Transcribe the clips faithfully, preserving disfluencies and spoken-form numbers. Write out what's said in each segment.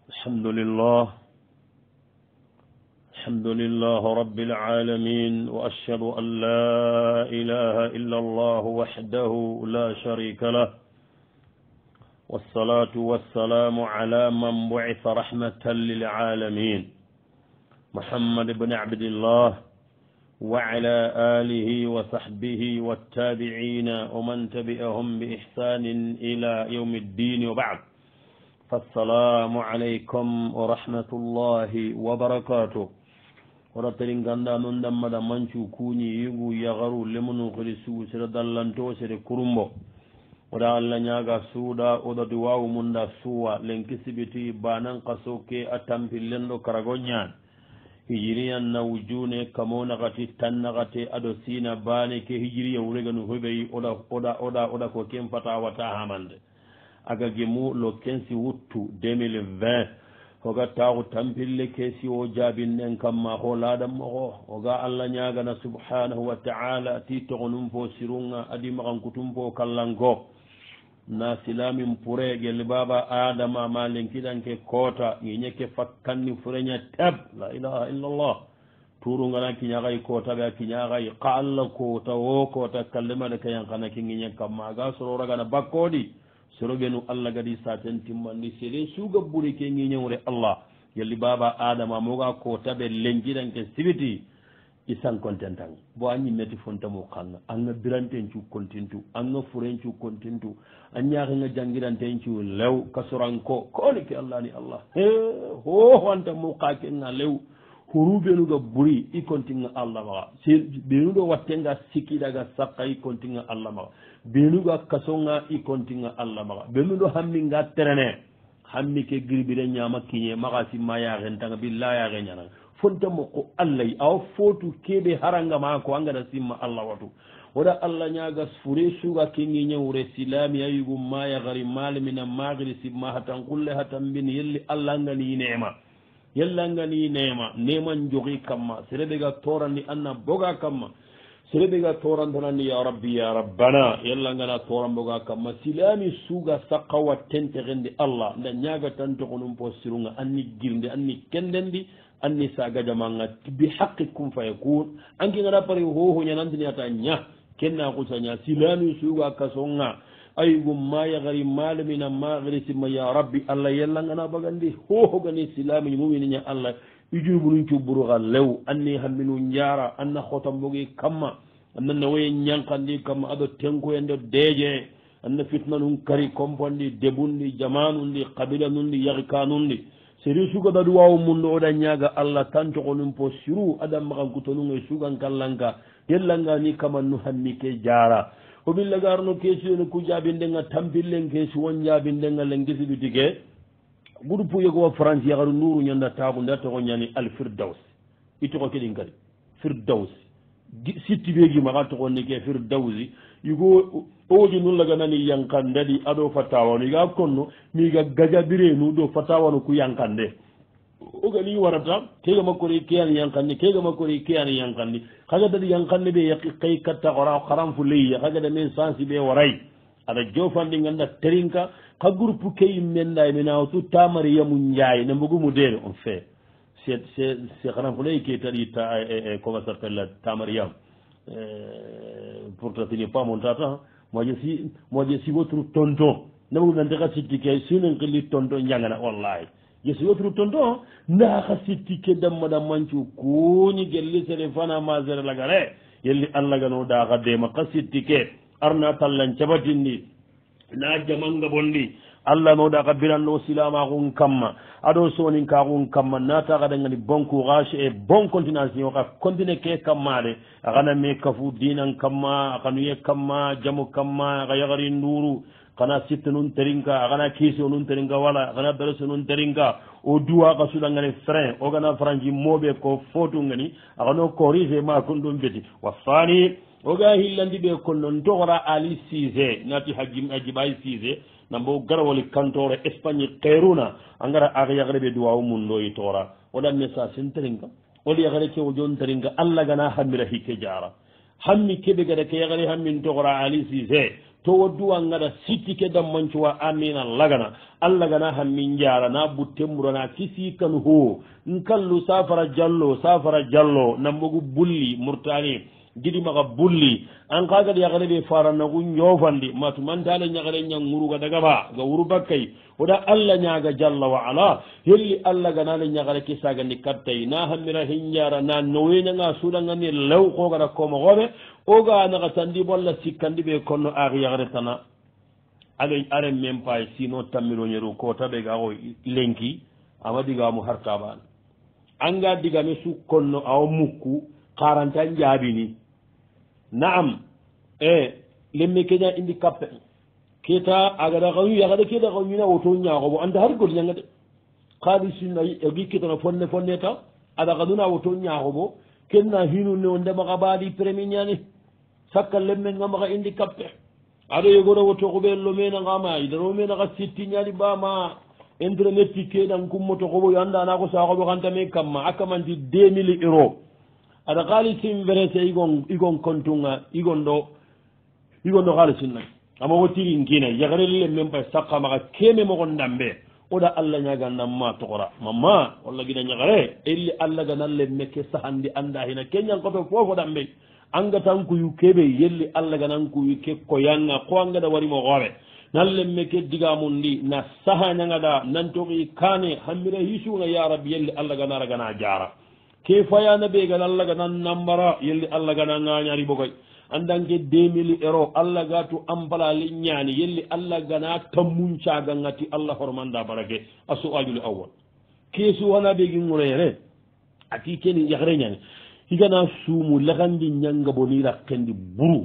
الحمد لله الحمد لله رب العالمين وأشهد أن لا إله إلا الله وحده لا شريك له والصلاة والسلام على من بعث رحمة للعالمين محمد بن عبد الله وعلى آله وصحبه والتابعين ومن تبعهم بإحسان إلى يوم الدين وبعد فالسلام عليكم ورحمة الله وبركاته ورتلين غندا نندم مدى منشو كوني يغو يغرو لمنو خلسو سردالانتو سر كرمبو ودا الله نياغا سودا ودا دواو مندا سوا لنكسبتي بانان قصوكي أتمفي لندو كراغونيان hijiriyan na wujune kamona gati tanna gati ado sina bane ke hijiriya wureganu hoɓeyi oda oda oda oda ko ken fata wata hamande aga gemu lo kensi wuttu deux mille vingt hoga taxu tampille kesi o jaabinnen kamma ho laɗam moxo oga allah ñagana subhanahu wa taala ti toxonum fo sirunga adi maxankutum fo kallanko na silamin pure gel baba adama ma lenkidanke kota ngiñeke fakkanni fureña tab la ilaha illallah turungana kiñaxay kota ɓe a kiñaxay xa allah kota wo kota kallemade ka yankana ke ngiñe kamma ga sororagana bakkoɗi soroɓenu allah gadi saten timmandi sere suga ɓuri ke ngiñewre allah gelli baba adama moga kota ɓe lenkidanke sibiti isan kontentan bo a ñimmeti fontamo xanga anga biranten cu kontintu anga furen cu kontintu a ñaxenga jangiranten cu lew kasoranko koni ke allah ni allah hohoantamo xa kenga lew huru ɓenuga ɓuri i kontinga allah maxa ɓenuɗo wattenga sikkidaga sakka i kontinga allah maxa ɓenuga kasonga i kontinga allah maxa ɓenuɗo hamminga terene hammi ke girɓire ñama kiñe maxa simma yaxentanga billa yaxe ñananga fontamo ko allah awa fotu keɓe haranga ma ko angada simma allah watu woɗa allah ñaga fure suga kengi ñawre silami ayigum maya gari malemina magiri simma hatan kulle hatan mbin yelli allah ngani nema yella ngani nema neman jogi kamma sereɓe ga torandi anna boga kamma sereɓe ga torantanandi ya rabbi ya rabbana yella ngana toran boga kamma silami suga sakka wattentexendi allah nda ñaga tantoxonum po sirunga anni girnde anni kendendi anni saga jamanga bi haqqi kum fayakun anki ngara pare ho ho nyanantini ata nya kenna ko sanya silami suga kasonga ay gum ma ya gari malamina ma gari simma ya rabbi allah yalla ngana bagandi ho ho gani silami mu'mini nya allah ijuru bunun ci buru galew anni haminu njara anna khotam bogi kamma anna nawe nyankandi kamma ado tenko endo deje anna fitna nun kari kompondi debundi jamanu ndi qabila nundi yagikanundi seri suga dadu wawu mundo oda ñaga allah tanto konum po siru adam makan kutonunga sugan kallanka yellanga ni kamannu hammi ke jara o billa garno kesi no ku jabindenga tampillen kesi won jabindenga lengesi bitike groupe yego wa france yagaru nuru nyanda tabu nda to nyani al firdaus ito ko kedin kadi firdaus sitti begi maka to ko ni ke firdausi yugo oji nun laga nani yankandadi ado fatawano iga konno mi ga gajabire nu do fatawano ku yankande o gani warata kega makori kiyani yankandi kega makori kiyani yankandi kaga dadi yankande be yaqi kay katta ora kharam fu leya kaga de men sansi be waray ada jofandi nganda terinka ka groupe kay menda mena tu tamari yamu njaay ne mbugu mu dere on fait c'est c'est c'est kharam fu ley ke tadi ta comment ça s'appelle tamari yam pour te tenir pas mon tata moi je suis moi je suis votre tonton namu nan daga sitike sunan qili tonton njangana wallahi je suis votre tonton na ka sitike damma da manchu ko ni gelli sere fana ma zere la gare yelli allah gano da ga de ma ka sitike arna tallan cabatindi na jamanga bondi allah no da ka biranno silama gun kamma ado sonin ka gun kamma nata ga dangani bon courage et bon continuation ka continue ke kamade agana me kafu dinan kamma akanu ye kamma jamu kamma ga yagari nduru kana sitte nun teringa agana kisi nun teringa wala agana darase nun teringa o duwa ka suda ngani frein o gana franji mobe ko fotu ngani agano corrige ma kundum beti wasani o ga hillandi be konnon dogora ali size nati hajim ajibay size nambo garawoli kantore espagne kairuna angara aga yagare be duwa mundo yitora odan messa senteringa oli yagare ke o jon teringa alla gana hamira hike jara hammi kebe gada ke yagare hammin togora ali size to wodduwa ngada sitti ke dammancuwa amina lagana allah gana hammin jara na buttemmurana kisi kan ho nkallu safara jallo safara jallo nambogu bulli murtani gidi maga bulli an kaga ya gare be fara na gun yofandi matu man dale nya gare nya nguruga daga ba ga wuru bakkay oda allah nyaga jalla wa ala yelli allah gana le nya gare kisaga ni kattay na hamira hinjara na nowena nga suda ngani law ko gara ko mo gobe o ga na ga tandi bolla sikandi be konno ari ya gare tana ale are même pas sino tamiro nyeru ko tabe ga o lenki amadi ga mu harta ban anga diga me su konno aw mukku quarante jabini naam e lemme kenya indi kappe kita agada gawu yagada kita gawu na woto nyaago bo anda har gol nyanga de khalisin na yagi kita na fonne fonne ta ada gaduna woto nyaago bo kenna hinu ne onda maga badi premier nyani sakkal lemme ngama indi kappe ado yegoro woto ko be lo mena ngama idaro mena ga sitti nyali ba ma internet ke dan kummoto ko bo yanda na ko sa ko kanta me kamma akamanti deux mille euros ada khalisin verete igon igon kontunga igon do igon do khalisin nak ama wotiri ngina yagarelle même pas sakka maka keme mo gondambe oda alla nyaga namma tokora mamma walla gina nyagare illi alla ganalle mekke sahandi anda hina kenya ko to fofo dambe anga tan ku yukebe yelli alla ganan ku yuke ko yanga ko anga da wari mo gobe nalle mekke diga mundi na saha nyanga da nan to bi kane hamira hisu nga ya rabbi yelli alla ganara gana jara ke fayana be gal alla ganan nambara yelli alla ganan nganyari bogoy andange deux mille euros allah gatu ambala li ñaani yelli allah gana tammuncaga ngati allah hormanda barake a su'alul awwal keesu wana ɓegi ŋurere ati keni yakre ñani igana suumu laxandi ñanga boni rakkendi buru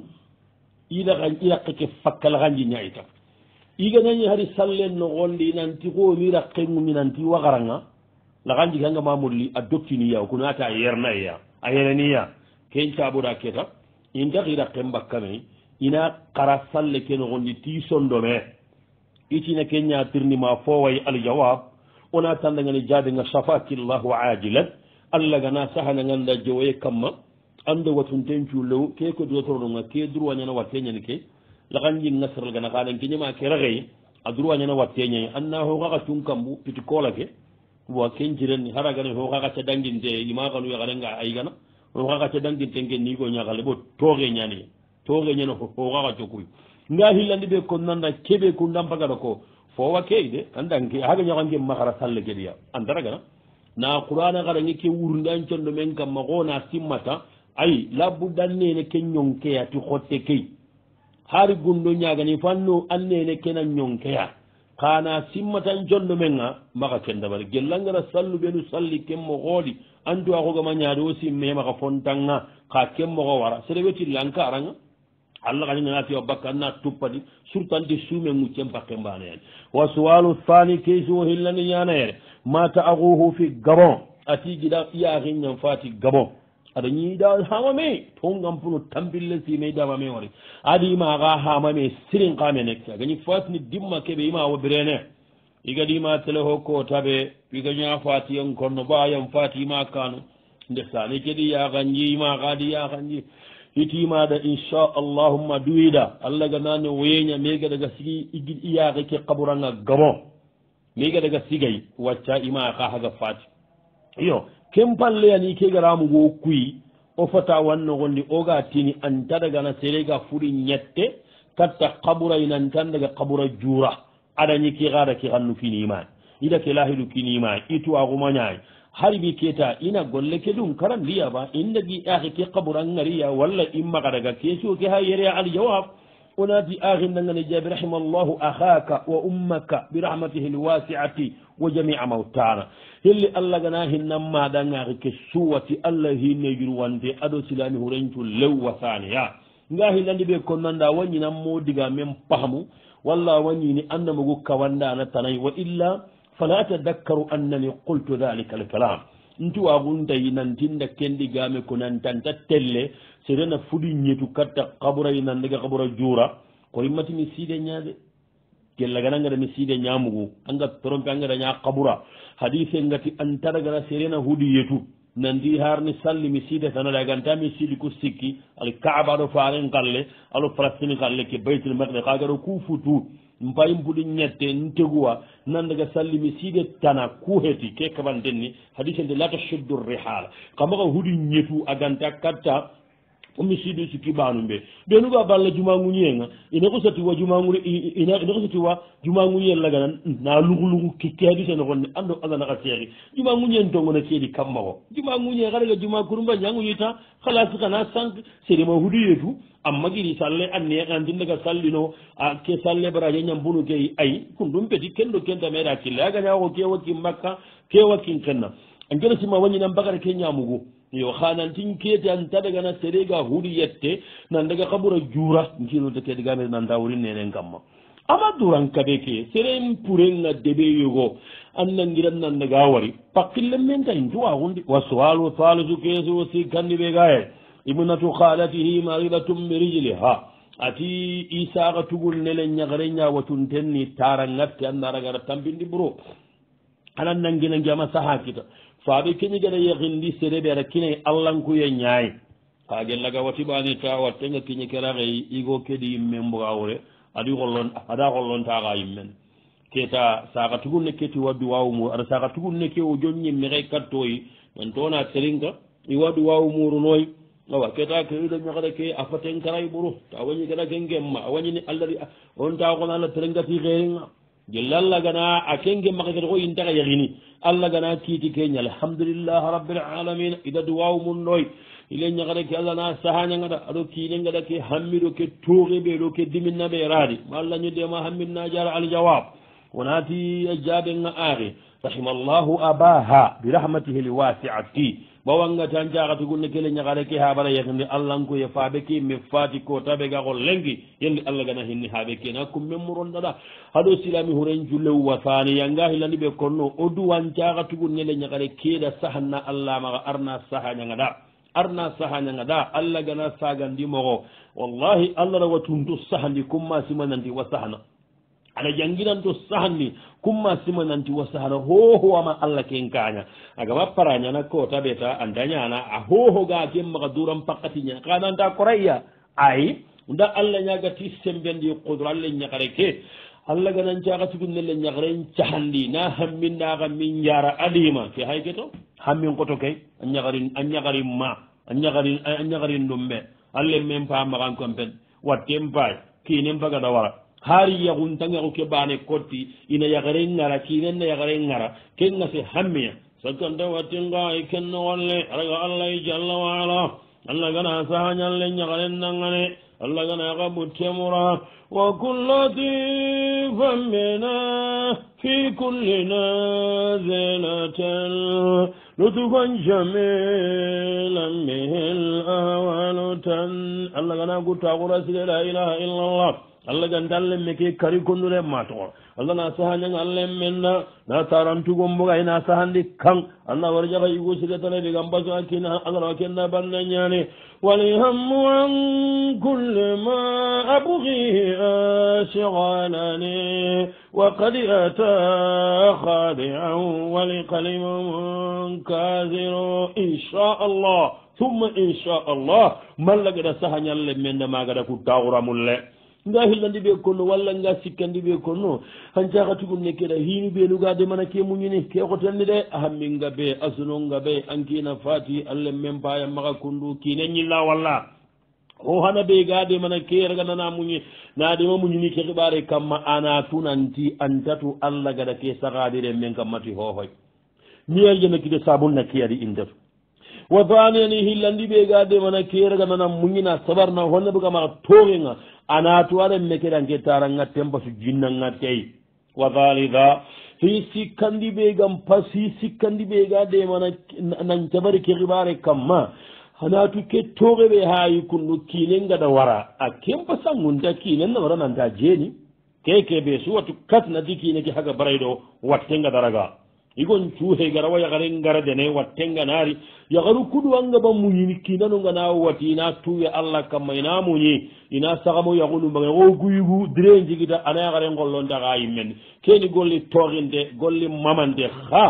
ilaxa irakkeke fakka laxandi ñayita iganañi hari sallen noxondi nanti xooni rakkenŋumi nanti waxaranga laxandi kanga mamolli a doktiniya kunata yernayeya a yereniya ken caɓoɗa keta inta gira kemba kame ina qara salle ken gondi ti sondome itina kenya tirni ma foway al jawab ona tanda ngani jabe nga shafaki allah ajilan alla gana sahana nganda jowe kamma ande watun tenchu lew ke ko do torno nga ke durwa nyana watenya ni ke la ganji ngasral gana kalen ke nyama ke ragay adurwa nyana watenya anna ho ga tun kambu piti kola ke wa kenjiren haraga ne ho ga ta danginde ima kanu ya garanga ay gana o kaka ca dangin tengen ni ko ñakale bo tooge ñani tooge ñano o kaka cokuy nga hillandi ɓe ko nanda keɓe ku ndampagata ko fowa keyde andanke haga ñakanke makara salle keɗiya andaragana na qurana karange ke wurde an condo men kamma ko na simmata ay labbuɗan nene ke ñonkeya ti xotte key hari gundo ñagani fanno an nene kena ñonkeya kana simmatan condo men ga maka kendabari gellangara sallu ɓenu salli kemmo xooli antu a xogama ñaade o simme maxa fontanga xa kemmoxo wara sere wetille an karanga allah xañinganatiwa bakka anna tuppadi surtout ante suume ŋuccen pakke mbaneyani wa suwalu thani keisi o hillani ñanayere mata axuhu fi gabon ati gida yaxinñan fati gabon aɗa ñiida hamame to gampuno tambille sime damame wari adi maxa hamame sirin xame nek agañi fatini dimma keɓe ima wo birene igadima tele ho ko taɓe igaña fatiyen konno ɓayam fatima kano nde sani kedi yaxanji ima xadi yaxanji itimaɗa inchalllahumma duwiɗa allah ganani weña mega daga sigi igi yaxe ke qaburanga gabon mega daga sigay wacca ima xa haga fati iyo kem palleyani kegaramugo kuyi o fata wannogondi oga tini anta dagana serega fuɗi ñette katta qaburay nantan daga qabura jura aɗañi ke xaɗa ke xannu kinimani ida ke lahidu kinimani ituwaxumañay hari bi keta ina golle ke ɗum karandiyaba indagi axi ke qaburangariya walla immaxa daga kesio ke ha yere al jawab onati axi ndangane jabi rahimallahu axaka wa ummaka birahmatihi lwasiati wa jamia mautana helli allah gana hinnan maɗangaxi ke suwati allah hinne jurwante aɗo silami hurencu lew wasaniya nga hillandi ɓe konnanda wañinan mo diga men pahamu walla wañini annamogu kawandana tanay wa illa fala atadakkaru annani qultu dhalika alkalam ntuwaguntayi nantinda kendigame ko nantanta telle serena fuɗi ñetu katta kaburayi nandaga kabura jura ko immatimi siide ñaade gellaganangada mi siide ñamugu anga trompe angada ña kabura hadise ngati antaragana serena huɗi yetu nandi harni salli mi siide tanala ganta mi siidi ko sikki al kaaba ɗo faaren galle alo palestine galle ke baytul maqdis kagaɗo ku futu mbay mbuɗi ñette nteguwa nandaga salli mi siide tana kuheti ke kaɓanten ni hadise nde la tashuddu rihal kamaka huɗi ñetu a ganta katta omi siidi sikki ɓaanu ɓe ɓenuga balla jumaguñienga ina ko sati wa jumagu ina ko sati wa jumaguñien lagana na lugulugu kikke hadise no gonne ando allah naka seeri jumaguñien tongona seedi kamma ko jumaguñie xaɗaga juma kurumba ñaguñita halasi kana sank seedima huɗi yetu amma giri salle anne andindaga sallino a ke salle baraje ñambunu ke ay kum ɗum peti ken ɗo kenta meeɗa kille agañako ke wakkin makka ke wakkin kenna an gena sima wañinan bagara ke ñamugu yo hanantin keete an taɗagana serega huuɗi yette nan daga kabura juura nkinote kede game nan dawri nenen kamma ama duran kaɓe ke seren purenga deɓe yogo an nangiran nan daga wari pakkille men ta intuwa hundi wa sowalu salisu keeso si kandi ɓe gaye ibnatu khalatihi maridatum bi rijliha ati isaka tugul nele ñagare ñawatun ten ni tara ngatte annaragara tambindi ɓuro anan nangina jama saha kita faaɓe keñigana yahindi sereɓe aɗa kine allahnkuye ñaayi ha gellaga watiɓani ta wattenga kiñi keraxey igo keɗi yimmen mbogawre aɗi xollon aɗa xollontaxa yimmen keta saka tugun ne keti waddu wawumur aɗa saka tugun ne ke o jon ñimmexe kattoyi nan tona teringa i waddu wawumurunoy awa keta ke ida ñaxare ke a faten karay ɓuru ta wañi gana ke ngemma a wañini allahdi on ta xona allah terengati xeeringa jelle allah gana a ke ngemma xekete xo intaxa yaxini allah gana kiiti keña alhamdulillah rabbil alamin ida duwaw mun ɗoy ile ñagata ke allah na sahañagaɗa aɗo kiine gaɗa ke hammiɗo ke tooxe ɓe ɗo ke diminna ɓe raadi ma allah ñodema hamminna jara aljawab wonati a jaaɓenga aari rahimallahu abaha birahmatihi lwasiati bawangata jaxatugunne kele ñagare ke haɓara yehndi allahnkoye faaɓe ke mi faati ko taɓe ga xo lengi yendi allah gana hinni haaɓe ke na kum memmuronɗaɗa haɗo silami huren jullew wasani yanga hilandi ɓe konno o duwan caxatugunnele ñagare keeɗa sahanna allah maxa arna saha ñagaɗa arna saha ñagaɗa allah gana sagandi moxo wallahi allah rawa tuntu sahandi kumma simananti wa sahana aɗa janginanto sahandi kumma simananti wa sahana hohowama allah ken kaña agama parañana kota ɓeta andañana a hohoga ken maxa duran pakkatiña kananta korayya ayi nda allah ñagati sembendi kudra allah ñakare ke allah ganan caxatugunnele ñakaren cahandi na hamminnaxa min jara adima ke hay ke to hammin koto kay a ñakarin a ñakarin ma a ñakarin a ñakarin ɗumɓe allah men pa maxan compen watten pay kinen pagada wara hari yaxuntangaxu ke ɓane kotti ina yaxare ngara kinen na yaxare ngara ke ngase hammiya sakanta wattinga i kenno walle araga allah jalla waala allah gana sahañalle ñaxaren nangane allah gana yaxa ɓuttemura wa kullatifan mena fi kulli nazilaten lutufan jamilan mihil awalutan allah gana guttaxura sile la ilaha illallah allah gandalle meke kari kondure matoxo allah na sahañang allah menna na tarantugon boga ina sahandi kan allah warjaxa yigu sigatana digam baso a kina allah wa kenna banna ñane walihammu an kulle ma abgihi ashgalani wa qad ata khadian walikalima munkasiro insha allah thumma insha allah mallagada sahañalle menna magada ku taxuramulle nga hillandi ɓe konno walla nga sikkandi ɓe konno han cahatugum nekkeɗa hinu ɓenugade mana ke muñini ke xotenni de ahamminga ɓe asunonga ɓe ankina fati allah men paya maxa kundu kine ñilla walla o hana ɓe gade mana ke raga nana muñi nadema muñini ke xiɓare kamma ana tunanti antatu allah gada ke saxadire men kammati hohoy miyaljana sabun na kiyadi indatu wa baniyani hillandi ɓe gade mana ke raga nana muñina sabarna honna ɓuga maxa toxenga anatu aɗen mekeɗanke taranga tempatu jinnanga tey wa halida hi sikkandi ɓe gam pas hi sikkandi ɓe ga demana nan cabari ke xibare kamma anatu ke toxe ɓe hayi kundu kinen gaɗa wara a kempa sangunta kinen na wara nanta jeeni keke ɓe suwatu kasnati kine ke haga barayɗo wattenga daraga igon cuuhe gara wa yakaren gara dene wattenga naari yakaru kudu anga ba muñini kinanonga na wati ina tuwe allah kamma ina muñi ina sagamo yakunu mbaga o guyugu dire jigita ana yakaren gollonta ka yimmen keni golli toxinte golli mamante ha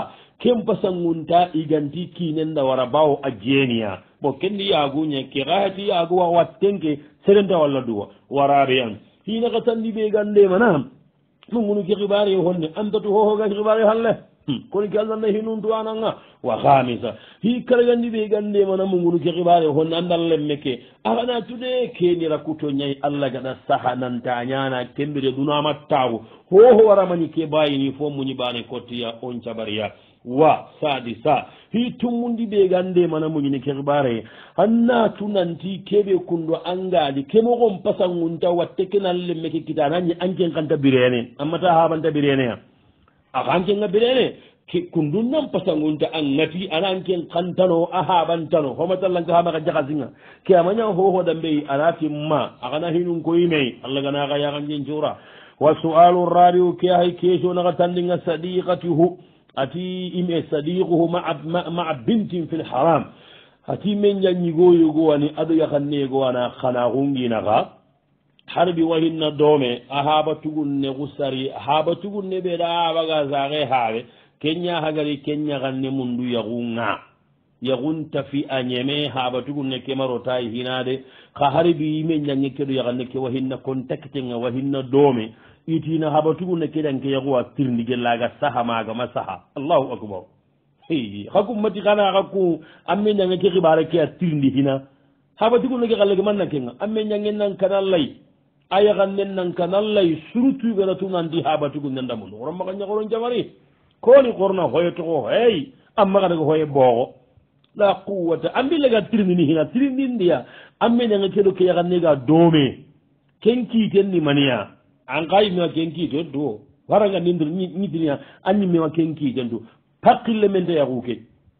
kem pasangunta iganti kinenda wara bawo ajeniya bo kendi yagunya ke gati yagu wa wattenke serenta walla duwa warabiyan hina katandi be gande mana mungunu ke khibari honne andatu ho ho ga khibari halle koni kallan na hinun duananga wa khamisa hi karagandi be gande mana mungunu ke khibari honne andal lemmeke agana tude ke ni rakuto nyai alla gada sahanan tanyana kembere dunama tawu ho ho waramani ke bayini fo munyi bane kotiya on cabariya wa sadisa hi tumundi be gande mana muñini kerbare anna tunanti kebe kundo angadi kemo gon pasangunta watte kenalle meke kitanani anken kanta birene amma ta habanta birene ya akanken ga birene kundun nan pasangunta angati ananken kantano ahabantano homatallan ka haba jaga zinga ke amanya ho ho dambe anati ma akana hinun ko yime Allah gana ga ya kanjen jura wa su'alu rabiu ke hay kesho na tandinga sadiqatuhu ati ime sadiquhu ma'a ma'a bintin fil haram ati men yanyigo yugo ani adu yakanne go ana khana gungina ga harbi wahinna dome ahaba tugunne gusari ahaba tugunne be da baga zage hawe kenya hagari kenya ganne mundu yagunga yagunta fi anyeme haba tugunne kemaro tay hinade ka harbi men yanyi kedo yakanne ke wahinna contacting wahinna dome itina habatugu ne kedan ke yago atirndi gelaga saha maga masaha Allahu akbar hey hakum mati kana haku amme nyanga ke khibare ke atirndi hina habatugu ne galle ge manna kenga amme nyangen nan kanallay aya gannen nan kanallay surutu gala tunandi habatugu nanda mun worom ma ganya goron jamari koni korna hoyeto ko hey amma kada ko hoye bogo la quwwata ambi lega tirndi hina tirndi ndia amme nyanga ke do ke yaganne ga dome kenki tenni maniya an kay mi kenki to do waranga nindir ni dinya anni mi kenki to do pakille men de yaguke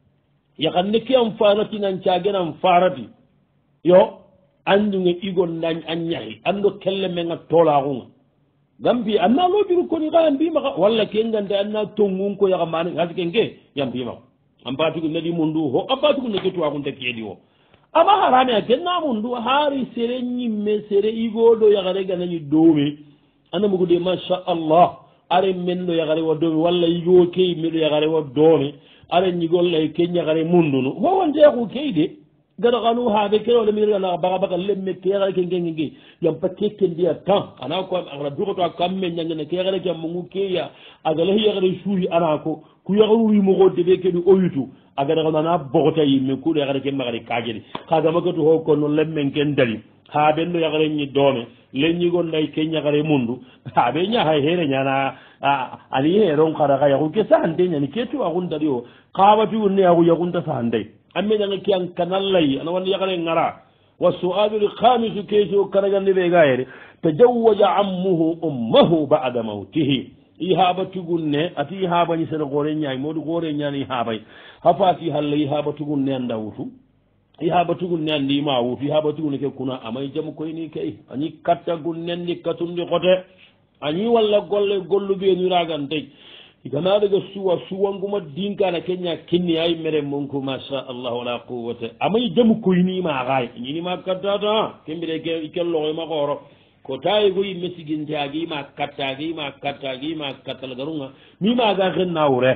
ya kan ne ki am farati nan caage nan farati yo andu nge igon nan anyahi ando kelle men ga tola gunga gambi anna lo biru ko ni ga ambi ma walla kengande anna tongun ko ya ga mani hadi kenge yambi ma am batu ko nadi mundu ho abatu ko ne to agun te kedi wo ama harame akenna mundu hari sere nyimme sere igodo ya ga rega nani domi ana mugu de masha Allah are mendo ya gare wodo walla yigo kay mendo ya gare wodo are nyigol lay kenya gare mundu no ho wonde ko kayde gado ganu ha be kero le miro na baga baga lemme ke gare ken ken ngi yam pakke ken dia tan ana ko agara duko to kam men nyanga ne ke gare ke mungu ke ya agala ya gare shuhi ana ko ku ya garu mo go de be ke du oyutu agara na bogota yimme ku de gare ke magari kajeli kaga magatu ho ko no lemme ken dali ha bendo ya gare nyi dome lenyi gon day kenya gare mundu ha be nya hay here nya na ali he ron khara ga yagu ke sande nya ni ketu agun dali o qawatu ne yagu yagun ta sande amme nya ki an kanallai ana won ya gare ngara wa su'alu al khamis keju karaga ni be gaere tajawwaja ammuhu ummuhu ba'da mautihi ihabatu gunne ati ihaba ni sel gore nya modu gore nya ni habay hafati halle ihabatu gunne ndawutu ihabatugu nandi ma wuti ihabatugu ne ke kuna amay jam koy ni kay ani katta gun nandi katundi xote ani walla golle gollu be ni ragan tay igana daga suwa suwanguma dinka na kenya kinni ay mere monko masha Allah wala quwwata amay jam koy ni ma gaay ni ma katta ta kembire ke ikello ma goro ko tay go yi mesigin taagi ma katta gi ma katta gi ma katal garunga mi ma ga genna wure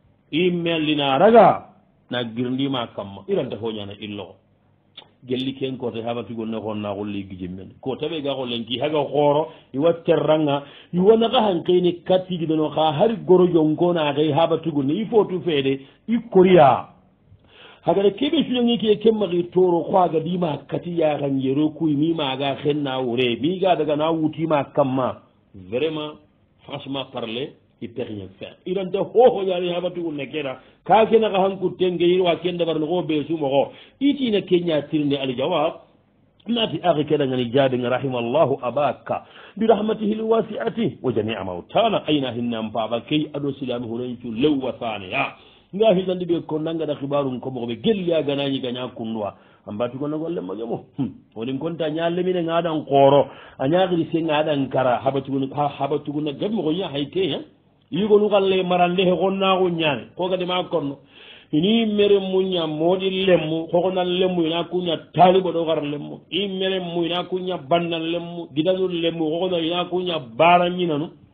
imelina raga na girndi ma kamma iranta hoñana illo gelli ken ko te haba figo ne honna golli gijimmen ko tabe ga gollen ki haga khoro i watterranga i wona ga hankeni katti gidono kha har goro jonko na ga haba figo ne i fotu fede i koriya haga de kebe fi ngi ke kemma ri toro khwaga di ma katti ya ran yero ku mi ma ga khenna wure mi ga daga na wuti ma kamma vraiment franchement parler i rien faire iranta hoho yaani habatugu nekera ka kena ka hanku tenge yirwa kenda bar no be su mo iti na kenya tirne al jawab nati akhi keda ngani jadi rahimallahu abaka bi rahmatihi alwasi'ati wa jami'a mautana aina hinna mbaba kay ado silamu hurentu law wa thaniya ngahi dandi be ko nanga da khibarun ko mo be gelli aga nani ganya kunwa ambatu ko nagolle magemo woni konta nyalle mine ngadan qoro anyaagri se ngadan kara habatugu habatugu na gam ko nya hayke ha yigo nu galle marande he gonna ko nyaane ko gade ma konno ini mere munya modi lemmu ko ko nan lemmu ina kunya talibo do gar lemmu i mere mu ina kunya bannan lemmu gidanu lemmu ko ko ina kunya baranyi nanu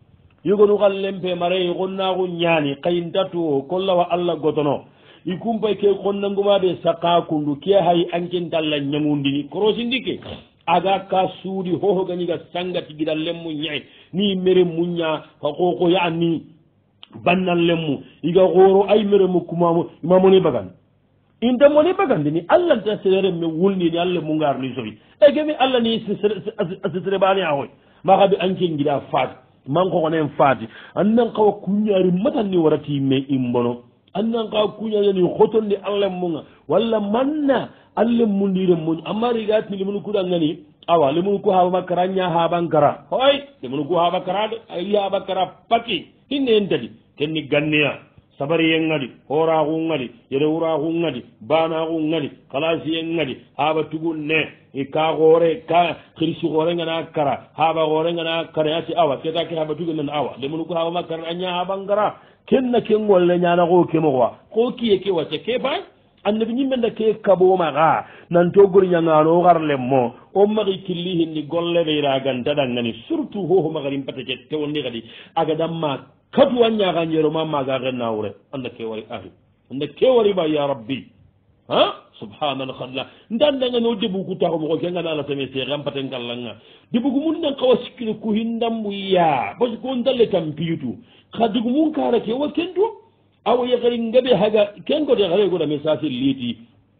yogonu xallempe mare xonnaxu ñaani xayintatu kollawa allah gotono i kumpay ke xonnangumaɓe saqa kundu ke hay ankentalla ñamundini korosindi ke aga ka suudi hohogañiga sangati gida lemmu ñay ni mere muña ka xoxoya an ni bannan lemmu iga xooro ay mere mu kumamo ima moni bagan inta moni bagandi ni allah nta serere me wulnini allah mu ngar ni sofi e gemi allah ni asisere bani a hoy maxaɓe anke gida faati man xoxonen faati annan xawa kuñari matan ni warati me imbono annan xawa kuñarani xotonde allah munga walla manna allah mundire muñ amma rigatini lemunu kuɗangani awa lemunu ku haɓa makara ña haɓankara hoy lemunu ku haɓakara de ay haɓakara paki hinne en tati kenni ganniya sabari yen ngadi horaku ngadi yere wuraku ngadi banaku ngadi kalasi en ngadi haɓa tugun ne e ka gore ka kirisi gore ngana kara haɓa gore ngana kara ati awa ketake haɓa tugun nan awa lemunu ku haɓa makara aña haɓankara kenna kengolle ñanako kemoxowa ko kiye ke wacce ke bay annabi ñimmenda ke kaɓomaxa nanto gori ñangano xar lemmo o maxi killi hinni golle ɓeyragantaɗangani surtout hoho maxarin pateke tewonni xadi agadamma katu a ñaxanjeroma maga xenna wure anda ke wari axi anda ke wari ba ya rabbi a subhanallah ndandangani o debugu taxo moxo ke ngana ala tame seexan paten kallanga debugu mun nan xawa sikkine ku hindambu ya parce que o ndalle tan piitu xa dugu mun kara ke wa kentu awa yakari ngabe haga kenko de xare goda message liti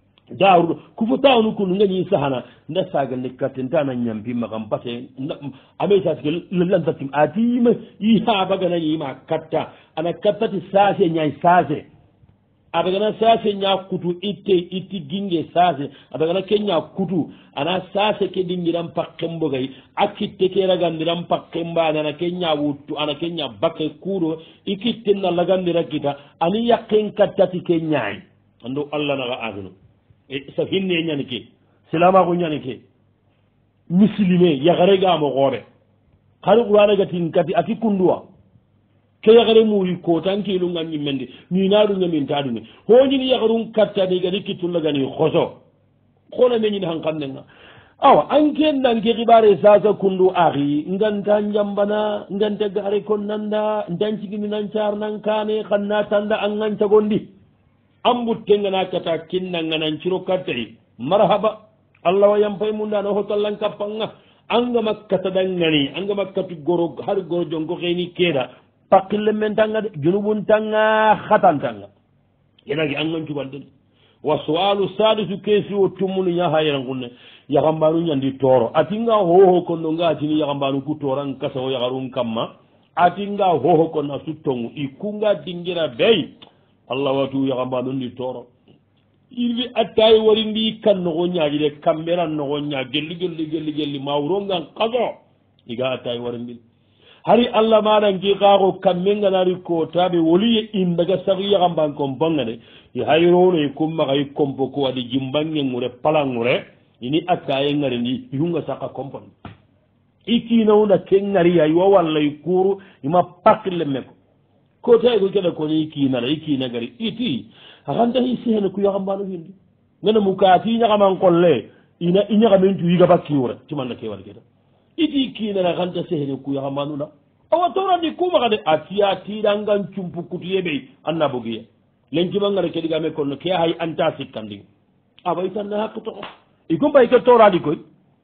daru ku fo tawnu kunu ngani sahana nda saga ne katenta na nyampi magam pate ame sa ke lantatim atima i ha baga na yima katta ana kattati sase nyai sase abaga na sase nya kutu itte itti ginge sase abaga na kenya kutu ana sase ke dingiram pakkembo gay akitte ke ragandiram pakkemba ana kenya wuttu ana kenya bakke kuro ikitte na lagandira kita ani yakken kattati ke nyai ando allah na ga agno e sa hinne nyani ke salama ko nyani ke muslime ya garega mo gore xaru qur'ana gatin kati ati kundua ke yagare muri ko tanki lu ngani mende ni naadu ngamin taadu ni hoñi ni yagarun katta de gadi kitulla gani khoso khona men ni hankanna awa anke nanke gibare sasa kundu akhi nganta njambana nganta gare konnanda ndanci gini nan char nan kane khanna tanda angan tagondi ambut tengana kata kinna nganan ciro katte marhaba allah wa yampay munda no hotallan kapanga anga makkata dangani anga makkatu goro har goro jongo kheni keda pakille men tanga junubun tanga khatan tanga yenagi angan cubande wa sualu sadisu kesi o tumunu nya hayran kunne ya gambanu nyandi toro atinga hoho kono ngati ya gambanu ku toran kasa o ya garun kamma atinga hoho kono sutongu ikunga dingira bey allah watu ya gambanu ndi toro ilvi atay warindi kan no nyaaji de kamera no nya gelli gelli gelli gelli mawronga qazo iga atay warindi hari allah maɗan giqaako kammenga nari ko taɓe woliye indaga sagi yagamban kon bangane i hayrono i kummaga i kompo ko waɗi jimbangengure palangure ini attaye ngari ndi ihunga saka kompon i kinawna ke ngariya iwa walla i kuru ima pakille meko ko tawi ko keɗa kone i kinala i kina gari iti akanta hi sehene ku yagambano hindi ngana mukati ñagaman kolle ina i ñagamen tu yiga bakkiwure timanna ke waɗa keɗa iti kinana kanta sehene kuyaha manuna awa torandi kumakade atiya tiɗangan cumpu kutuyeɓey anna bogiya lencimangara keɗigame konno ke hay anta sikkandi awa itanna hakke too iko mbay ke toradi koy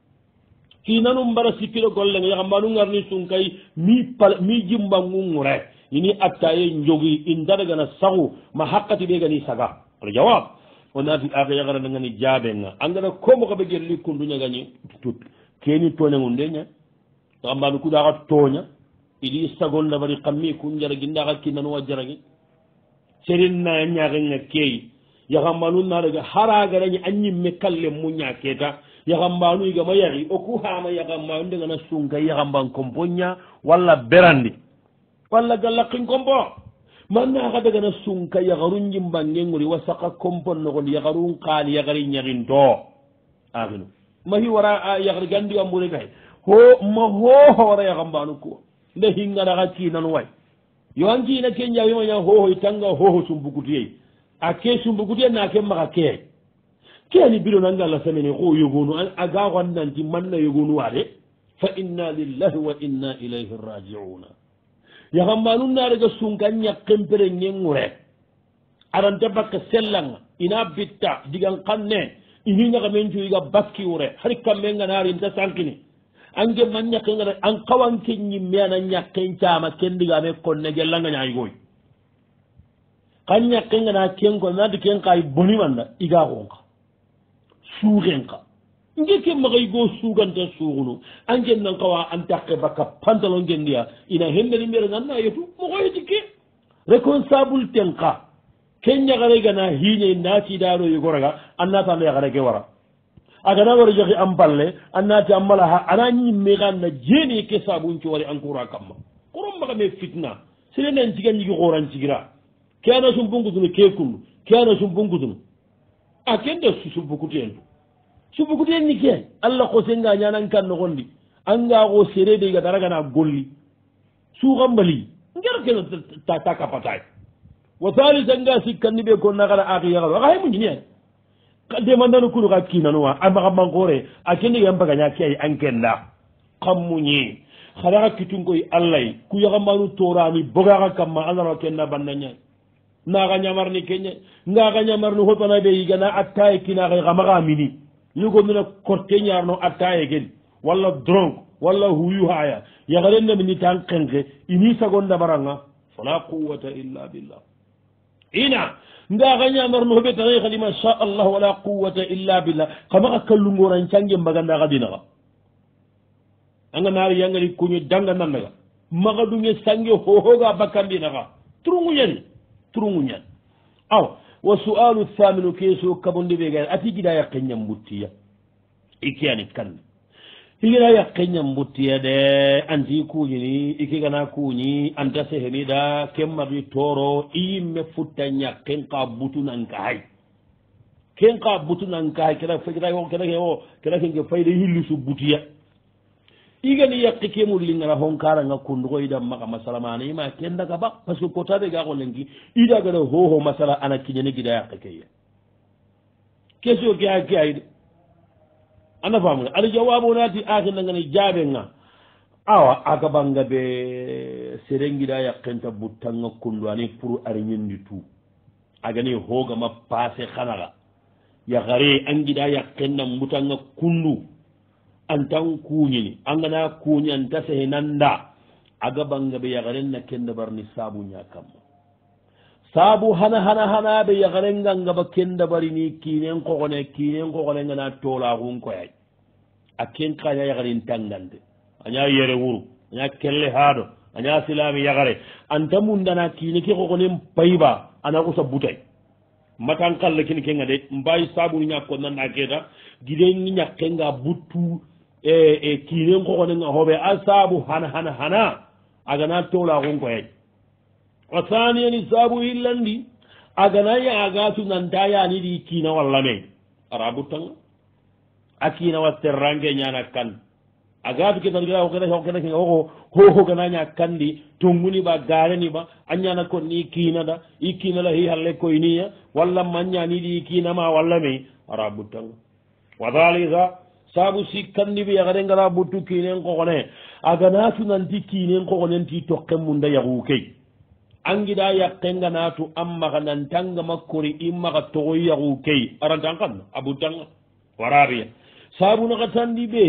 kinanum mbara sikkiɗo gollenge yaha manu ngarni sunkay mi pal mi jimbangungure ini attaye jogi indadagana sagu ma hakkati ɓe gani saga ala jawab o naati aka yagaranagani jaabenga angana komokoɓe gelli kunduñagañi tut keni toñagun ndeña ambanu kuɗaka toña iɗi sagol nabari kammi kun jaragi ndaka kinnanuwa jaragi serinna ñagenga keyi yakambanu nadaga haragarañi añimme kalle muña keta yakambanu igama yaki oku hama yakambanu ndegana sunka yakamban kompoña walla berandi walla gallaqin kompo mannaka dagana sunka yakarun jimbangenguri wasaka kompon nogondi yakarun kaali yakari ñakin to akinu mahi wara yakar gandi ambure gay ho ma hoho wara yakambanu ko nde hinganaxa kinan way yo an kina ke ñawimaña hoho tanga hoho sumbugutiyey a ke sumbugutiye na ke maxa kee keni biro nanga la semaine xo yogonu a ga xon nanti manna yogonu wa de fa inna lillahi wa inna ilayhi rajiuna yahammanu naraga sunkan ñakkempere ñengure aranta bakka sellanga ina bitta digan kanne ini ñagamen cuyiga bakki wure hari kammenga naari nta sankini ange man ñakkengara an kawanke ñimme ana ñakken cama kendigame konne gellanga ñayigoy kan ñakkenga na kenko nadi ken kay bonimanda iga xonka suuxenka nge ke maxay go suuganta suuxunu ange nan kawa an takke bakka pantalon ngendiya ina hemmeni mbere nganna yetu moxoyeti ke responsable ten ka ken ñaxaregana xiine nacidaro yigoraga an natano yaxare ke wara agana wara joxi an balle an nati an malaha ana ñimme xanna jeeni ke sabunci wari encoura kamma korom maxame fitna sene nen ciga ñigi xoran cigira ke ana sumpungutunu ke kundu ke ana sumpungutunu a kende sumpukutentu sumpukuten ni ke allah kosenga ñanan kan nogondi anga ko serede ga daragana golli suxambali ngera kena ta kapatay wa thalisanga sikkanni ɓe ko nagana akiyaxaro axa hemuñini ay demandano kunu xa kinanuwa a maxa mankore a kende yan bagaña ke ay an kenda xammuñi xaraxa kitun koy allahy ku yaxamanu torani bogaxa kamma alnaro kenna bannañay naxa ñamarni keña ngaxa ñamarni hotana ɓe yigana attaye kinaxe xamaxa mini yogomina korte ñarno attaye gen walla dronk walla huyu haya yaxarenna mini tan xenxe ini sagon ndabaranga fala quwata illa billah ina ngaxa ñamarno hoɓe taxe xadi masha allah wala quwata illa billah xamaxa kallungoran cange mbagandaxa dinaxa anga naari yangari kuñu danga nannaga maxa dunge sange hohoga bakkandinaxa turunguñani turunguñan aw wa sualu thaminu keso kabondi ɓe gay ati gida yakke ñambuttiya ikiyani kanne igida yakke ñambuttiya de anti kuñini ikigana kuñi anta sehenida kemmarni toro iyimme futta ñakken ka butunankahay ken ka butunankahay keda keda o keda kenge fayda hillisu butiya igani yakki kemullingara honkaranga kundugo ida maga masala mana ima kendaga ba parce que kotaɓe ga ko lengi ida gada hoho masala ana kiñani gida yakki keya question ke a ke ayde ana famude aɗa jawabu nati akinangani jaɓenga awa agabanga ɓe serengiɗa yakkenta buttanga kundu ani pour ari ñindi tout agani hogama passé xanaga yakare angiɗa yakkenna mbutanga kundu antan kuñini angana kuñi anta sehe nanda aga banga ɓe yagarenna kenda barni sabu ñakamma sabu hana hana hana ɓe yagarengangaba kenda barini kinen kokone kinen kokone ngana tolaxun koyay a ken kaña yagarin tangande aña yere wuru aña kelle haɗo aña silami yagare anta mundana kine ke kokonen payba ana usa butay matan kalle kini kenga de mbayi sabunu ñakko nanda keta giden ñakkenga buttu e e kiinen kokonenga hoɓe a saabu hana hana hana agana tolaxun koyay a saniyani saabu hillandi agana yagatu nanta yanidi kiina walla me ara buttanga a kiina wa terrange ñana kan agatu ke tangira hokenakenga oko hohogana ña kandi tonguni ɓa gareni ɓa a ñana kon ni kiinada i kiinala hi halle koyniya walla ma ñanidi i kiinama walla me ara buttanga wadalika saabu sikkandi ɓe yakade ngara buttu kiinen kokone aganatu nanti kiinen kokonenti tokke munda yahu key angiɗa yakkenga natu ammaka nantanga makkori immaka togoy yahu key arantan kanna a buttanga warabiya saabu naka tandi ɓe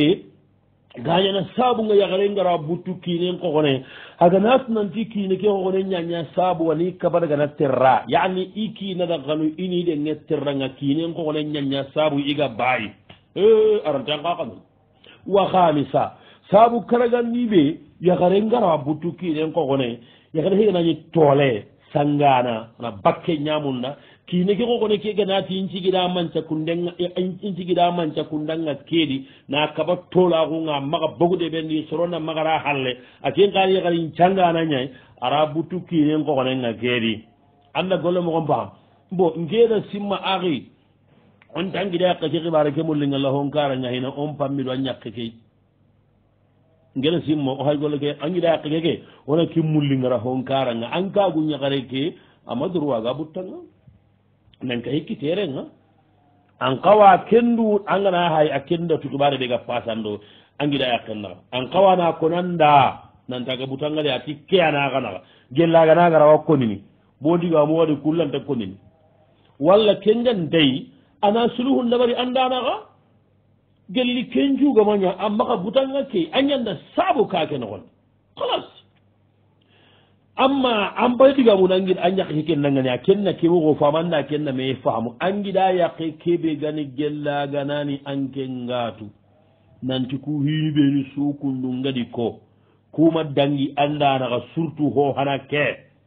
gañana saabunga yakade ngara buttu kiinen kokone aganatu nanti kiine ke kokone ñaña saabu wani kabadagana terra yani i kiinada kanu iniɗe nge terranga kiinen kokone ñaña saabu iga baayi arantanka kanu wa hamisa saabu karaganni ɓe yakare ngara buttu kiinen kokone yakare heganañi toole sangana ana bakke ñamunda kiine ke kokone ke ganati incigiɗa manca kundenga incigiɗa manca kundanga keeɗi na kaba tolakunga maga boguɗe ɓenni sorona magara halle a ken kani yakari cangana ñay ara buttu kiinen kokonenga keeɗi anda golle mogon paam bo ngeɗa simma aki on tangiɗa yakka ke xibara ke mollingal la honkara ñahina on pammiɗo a ñakke key ngeɗa simmo o hay golle ke angiɗa yakka keke wona ke mullingara honkaranga an kagu ñakare ke ama droit ga buttanga nan ka hikkiterenga an kawa kendu angana hay a kenda tukibare ɓe ga pasando angiɗa yakkennaxa an kawana ko nanda nantaga butangale ati ke anaganaga gellaganagarawa konini bodigamu waɗi kullanta konini walla kengan dayi ana suluhu ndabari andanaga gelli kenjugamaña ammaka butanga ke a ñanda saabu kake nogon halas amma an baydigamu nangid a ñak hiken nangani a kenna kewogo famanna kenna me faamu angida yaqe keɓe gani gellaganani anke ngatu nanti ku hiɓeni sukundu ngadi ko kuma dangi andanaga surtout ho hana ke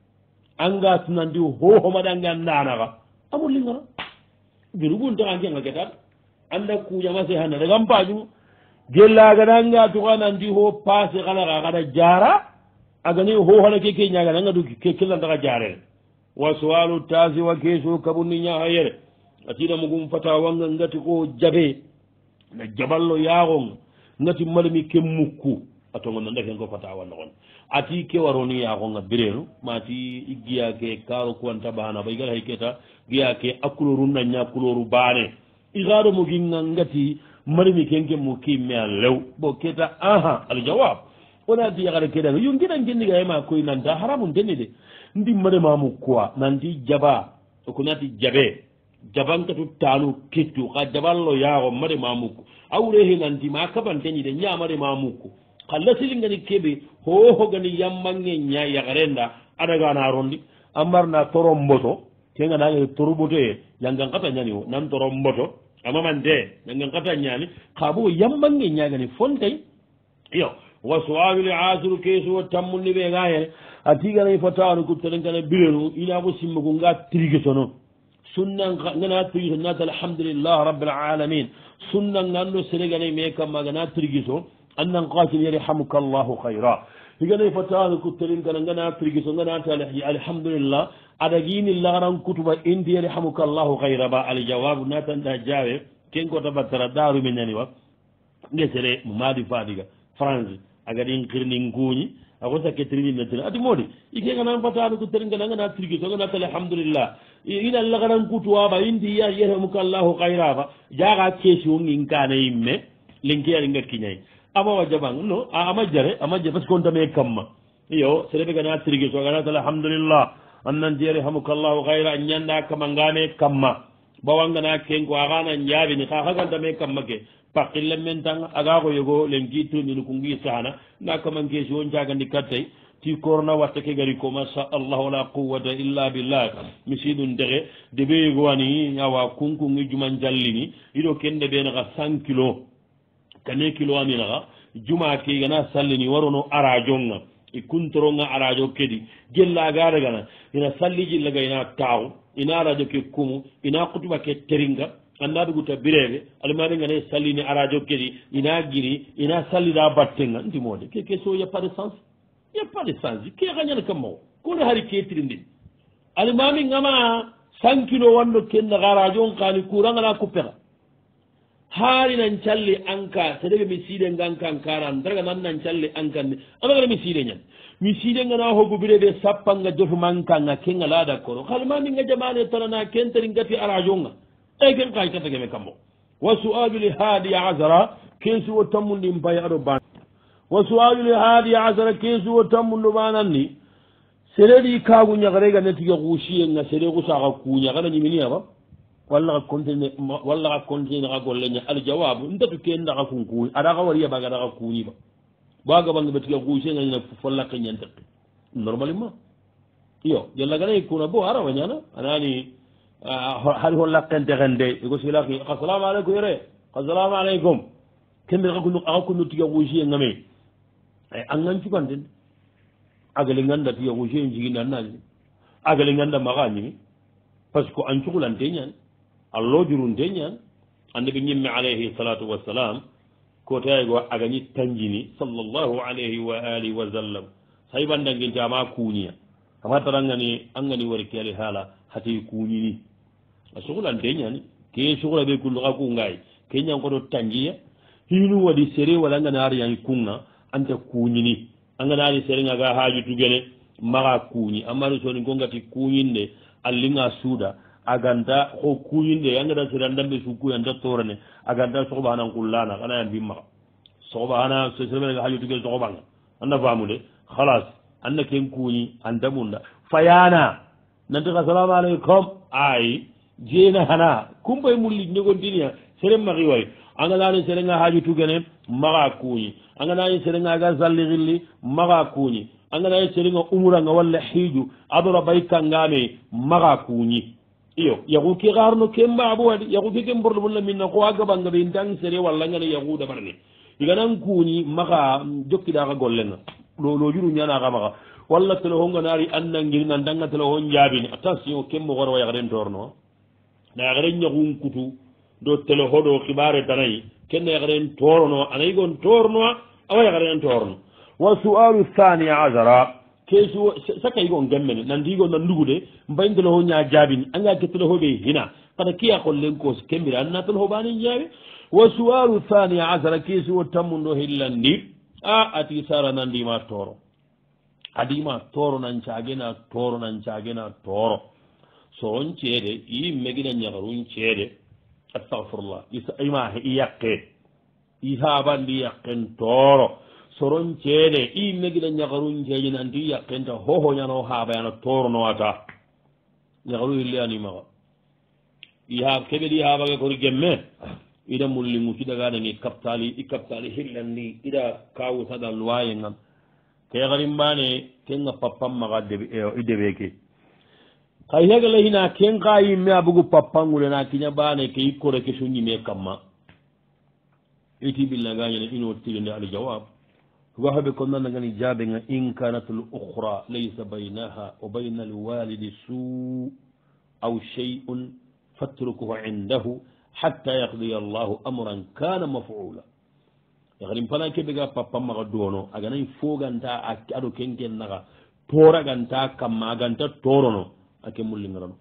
angatu nandi hohomaɗangi andanaga amullingana biruguntaxa kenga ketat anda kuñamase hana dagam paju gellagananga tuxa nandi ho passe xanaxa xada jara agani ho hana ke ke ñagananga du ke kellantaxa jarel wa sowalu tasi wa keso kabunni ñaxa yere atina mugum fata wanga ngati ko jabe na jaballo yaxonga ngati malami ke mukku a tongo nanda ken ko fata wa noxon ati ke waroni yaxonga birenu mati i giya ke karo kuwanta bana ba igala hay keta giya ke a kuloru naña kuloru bane i xaɗo moginga ngati marimi kenke mu kimme a lew bo keta aha aljawab onati yaxara kedaga yo ngina ngendiga yema koy nanta haramu nteni de ndi maremamu quoi nanti jaba okonati jabe jabankatu tanu kittu xa jaballo yaxo maremamukku a wurehe nanti ma kabanteñi de ñamaremamukku xa lasilingani keɓe hohogani yammange ña yaxarenda adagana rondi a marna toro mboto kenga nange toro boto ye yangan xata ñani o nan toro mboto amamante yangan xata ñani xa bo yammange ñagani fontay iyo wa soawili asiru kesuwo tammunni ɓe ga yene a tiganayi fotawani kuttelenkana birenu inabo simmugu nga trigesono sunna ngana trigiso nata alhamdulillah rabbil alamin sunna ngando sereganayi me kammaga na trigiso annan qatil yarhamuka allahu khayra iganayi fotawani kuttelenkana ngana trigiso nganata alhamdulillah adagini lagaran kutuba indi yarhamuka allahu khayra ba aljawabu natanda jawe ken kota battara daru men ñani wa ngesere madi fadiga france agadin kirni nguñi ako sakke trini netina ati modi ike ganan fatanu ko teringa ngana trigi to ngana tele alhamdulillah ina lagaran kutuwa ba indi ya yarhamuka allahu khayra ba jaga kesi wongi ngane imme linki ya linga kinyai ama wajabang no ama jare ama je parce qu'on tame kamma yo serebe gana trigi to ngana tele alhamdulillah annan jere hamuka allahu khayra nyanda kama ngane kamma bawangana kengo agana nyabi ni kha kha tame kamma ke pakille men tan aga ko yogo len gitu ni ko ngi sana na ko man ke jon jaga ndi katay ti korna watta ke gari ko masha Allah la quwwata illa billah misidun dege de be go wani yawa kunku ngi juman jallini ido kende be na cent kilo kane kilo ami na juma ke gana sallini warono arajonga e kuntoronga arajo kedi gella gara gana ina salliji laga ina taw ina arajo ke kumu ina kutuba ke teringa anda duguta birebe almani ngane salini arajo kedi ina giri ina salida battenga ndi mode ke ke so ya pas de sens ya pas de sens ke ganyana kammo ko ne hari ke trindi almami ngama cent kilo wando ken garajo ngani kuranga na kupera hari nan challe anka sedebe mi side nganka ankara ndaga nan nan challe anka amaga mi side nyan mi side ngana hogu birebe sappanga jofu manka ngakenga lada koro almami ngajamane tanana ken teringati arajo nga eken kay kata geme kammo wa su'alu li hadi azara kesu wa tamundi mbay ado ban wa su'alu li hadi azara kesu wa tamundu bananni seredi kagu nyagare ga netiga gushi nga sere ko saka kunya kana nyimini aba walla ka kontine walla ka kontine ga golle nya al jawab ndatu ken daga funku ada ga wariya baga daga kunyi ba baga banga betiga gushi nga na folla ka nyanta normalement iyo yalla ga ne kuna bo ara wanyana anani hal ho lakkente xende ego silaki assalamu aleykum yere assalamu aleykum kembe xa kunu axa kunu tiga xusie ngame a ngan cuganden agale nganda tiga xusie njigin an nañi agale nganda maxa ñimi parce que an cugulante ñan a lojurunte ñan annabi ñimme alayhi salatu wassalam kotayego agañi tanjini sallallahu alayhi wa alihi wa sallam sayibandanginte ama kuñiya ama tarangani angani wari ke ali haala hati kuñini a sugulante ñani ke sugula ɓe kulluxa kungay ke ñankoto tangiya hinu waɗi sere wala angana ari yangi kunga anta kuñini angana ari sere ngaga haju tugene maxa kuñi amari soni gongati kuñinde allinga suuda aganta ko kuñinde angata sere andamɓe sukuy anta torane aganta soxoba hanan kullana xana yan bimmaxa soxoba hana sereɓenega haju tugene soxoɓanga anda famude khalas anna ken kuñi antamunda fayana nanti assalamu aleykum ay jeena hana kumbay mulli ñogontinia seren maxi way anga nani serenga haaju tugene maxa kuñi anga nani serenga ga salli xilli maxa kuñi anga nani serenga umuranga walla xiiju adora bay kangame maxa kuñi iyo yaxu ke xaarno ke mbaabo wadi yaxu ke ke mborlo bunla minna ko a gabangabe intang sere walla ngana yaxu dabarne iganan kuñi maxa jokkidaxa gollenga lo juru ñanaxa maxa walla téléphone nganari annangiri nandanga téléphone jaabini attention ke moxoro wa yaxaren torno na yaxaren ñaxun kutu do téléphone do xibare tanayi kenne yaxaren torono anayi gon tornoa awa yaxaren torno wa sualu thani asara kesu sakayi gon gemmene nandigo nandugude mbayin téléphone ña jaabini anga ke téléphone ɓe hina kada kiya qollen koos kembira anna téléphone bani jaabi wa sualu thani asara kesu wo tammundo hillandi a ati sara nandima toro adima toro nan cagena toro nan cagena toro soron ceede i megina ñagarun ceede astahfirullah ima i yakke i haabandi yakken toro soron ceede i megina ñagarun ceeje nanti yakkenta hohoñano haabayana toro nowata ñagaru hille animaga i ha keɓeɗi haabage kori gemme ida mullingu ciɗaganangi kaptali i kaptali hillandi ida kawu saɗa luwayengan keexarin mbane kenga pappam maxa i deɓeke xay hegala hina ken xa yimme a bugu pappangule na kiña bane ke i kore ke su ñime kamma iti billagañene ino tirinde aljawab waxaɓe ko nanagani jaɓenga in kanat l uxra laysa baynaha wa bayna alwalidi suu aw shey'un fatrukuhu indahu hatta yaqdiya allahu amran kana mafula yakarim pana keɓega papa maga duwono aganayi foganta aɗo kenken naga toraganta kamma aganta torono ake mullingarano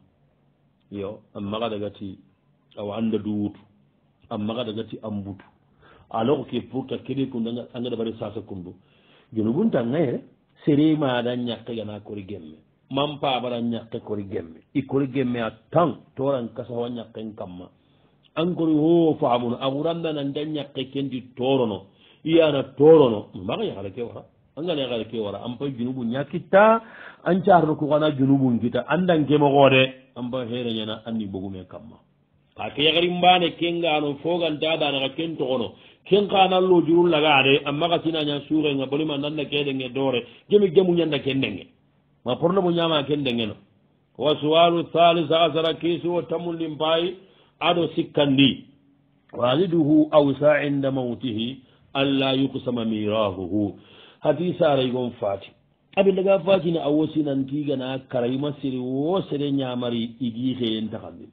yo an maga dagati awa anda duwutu an maga dagati an butu alors que pourta keɓe kundu anga dabari sasa kundu junubunta ngayre sere maɗa ñakke gana kori gemme man paɓaɗa ñakke kori gemme i kori gemme a tan toran kasawa ñakken kamma ankori ho faamuno a ɓurandana da ñakke kenti torono iyana torono maga yakara ke wara angana yakara ke wara an pa junubu ñakkitta an carno kugana junubun kita andan kemoxoode an pa hereñana anni bogume kamma ka ke yakari mbane kengano foganta danaka ken toxono ken xanallo jurun lagade an maga sinaña suxenga bolima nanda ke denge doore gemi gemu ñanda ken denge ma problème o ñama ken dengeno wa suwalu thalisa asara kesuwo tammundin payi aɗo sikkandi waliduhu awsa inda mautihi alla yuqsama mirahuhu hati saray gon faati abi daga faatini a wosinantigana karayima siri wo sere ñamari igi xeyen taxandi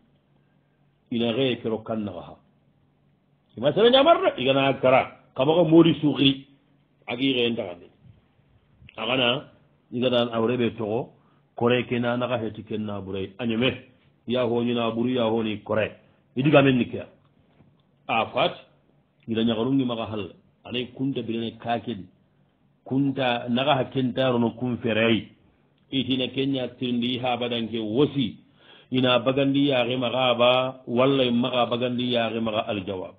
ina xeye kero kannaxaxa ima sere ñamarde igana kara xamaxa moodi suxiri agi xeyen taxandi axana igadan awreɓe toxo kore ke na naxa heti ken na ɓuray a ñeme ya hoñina ɓuru ya honi kore idigamen ni kea a faati ida ñaxarungi maxa halla anay kunta birene kakedi kunta naga ha kentarono kun ferey itina kenya tirndi ha badanke wosi ina bagandi yaxe maxa ba walla maxa bagandi yaxe maxa aljawab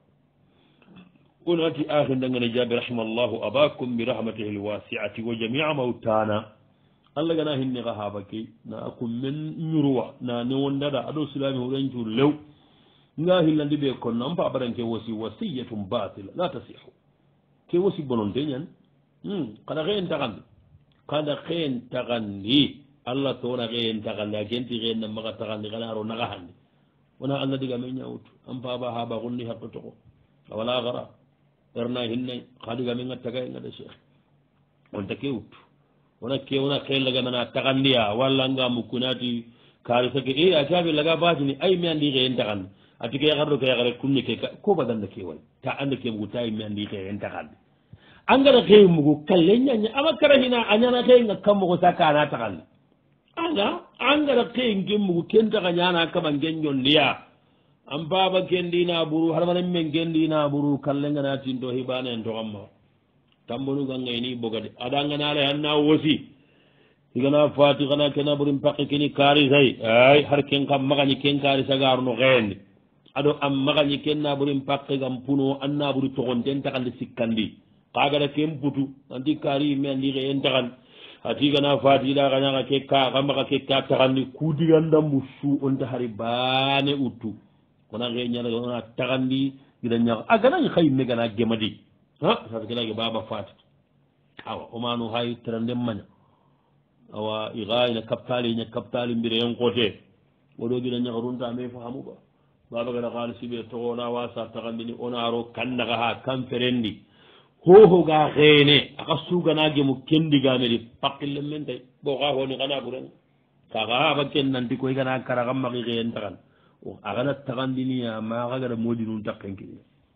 onati axindangane jabi rahimallahu abakum birahmatihi lwasiati wa jamia mautana allah gana hinne xa haba ke na kummen ñurwa na newondada aɗo silami huɗancu lew nga hillandi ɓe konno an pa badanke wosi wasiyatum batila la tasihu ke wosi bononte ñan kada xeen taxandi kada xeen taxandi allah toona xeen taxandi a kenti xeen na maxa taxandi xana aro naxaxandi wona allah digame ñawut an paba xaɓa xunni xaqe toxo awala xara erna hinnay xa digamenga tagayenga de cheikh onta ke wut wona ke wona xeen laganana taxandiya walla nga mukkunati karisa ke e a caɓe laga batini ay me andi xeen taxandi ati ke xarɗo ke xare kunni ke ko baganda ke way ta anda ke mugu ta me andi xeen taxandi angara xey mugu kalle ñaña ama kara hina a ñana xeenga kammoxo sa kana taxandi anga angara xey nge mugu ken taxa ñana kama ngen ñondiya an baba ken ndina ɓuru hadamaren men gen ndina ɓuru kallengana tinto xibanen toxamma tambonugangayni bogade aɗangana lay anna wosi igana fati xana kena ɓurin paqi keni karisay ay har ken kam maxañi ken karisagarno xeende aɗo am maxañi ken na ɓurin paqi gam puno anna ɓuri toxonten taxandi sikkandi kagada ken putu anti kaari yimme andi xeyen taxan ati gana fatida gana ke ka gamba ke ka tagandi kudiganda musu on ta hari bane utu kona ge nyala gona tagandi gida nya agana ni khayme gana gemadi ha sa ke lagi baba fat awa o manu hay trande manya awa igaina kaptali nya kaptali mbire yon kote wodo gida nya runta me fahamu ba baba gana khalisi be to ona wasa tagandi ni ona ro kanna ha kam ferendi hoho ga xeene aka suganage mo kendigamedi pakkille men tay bo xa honi xana buren kaxa xaxa ken nanti koy gana karaxa maxi xeen taxan axana taxandiniya maxa gara modinun taqenkini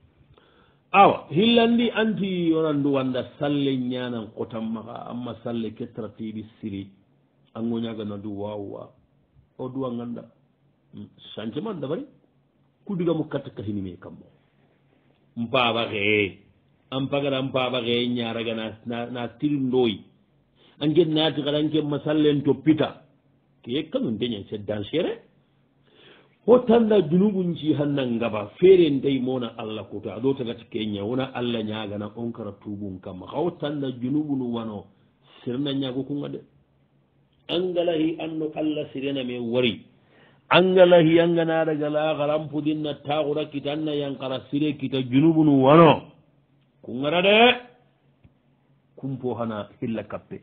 awa hillandi anti yonandu wanda salle ñanan xotan maxa amma salle ke tratibi siri a ngoñaganandu wawwa o duwa nganda changement dabari kudigamu katta kahinime kammo mpaba xee ampagara mpaba ge nyaara gana na na tirindoy ange naati kada ange masallen to pita ke kanun denya c'est dangereux hotanda junubun ci hannan ngaba fere ndey mona alla ko to ado taga kenya wona alla nyaaga na on kara tubun kam hotanda junubun wano sirna nyaago ko ngade angalahi anno alla sirena me wari angalahi angana daga la garam pudinna taagura kitanna yang kara sire kita junubun wano kungara de kumpo hana hilla kappe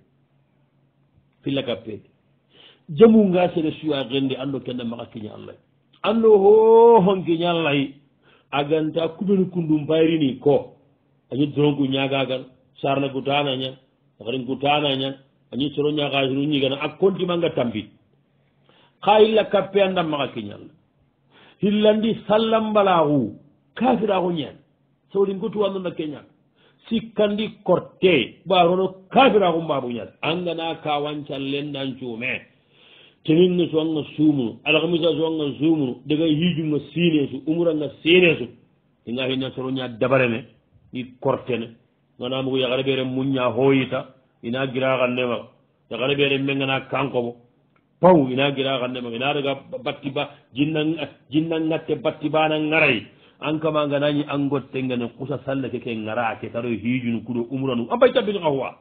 hilla kappe jamu nga sere suwa gende ando kenda maka kinya Allah ando ho hon kinya Allah aganta kubenu kundum bayrini ko anyi drongu nyaga gal sarna gutana nya garin gutana nya anyi soro nyaga juru nyi gana akonti manga tambi khayilla kappe anda maka kinya Allah hillandi sallam balahu kafira ko nyen sawri ngutu wando na Kenya sikandi korte barono kafira ko mbabu nyat angana ka wancal lendan cume tenin no songa sumu alhamisa songa sumu daga hiju nga sinesu umura nga sinesu inga hinna soro nya dabarene ni korte ne ngana mu ya gare bere munya hoyita ina gira ganne ma ya gare bere mengana kanko paw ina gira ganne ma ina daga battiba jinnan jinnan ngatte battiba na ngarai an kama ganani an gotte ngane kusa salle ke ke ngara ke taro hijunu kudo umranu abay tabbil qawwa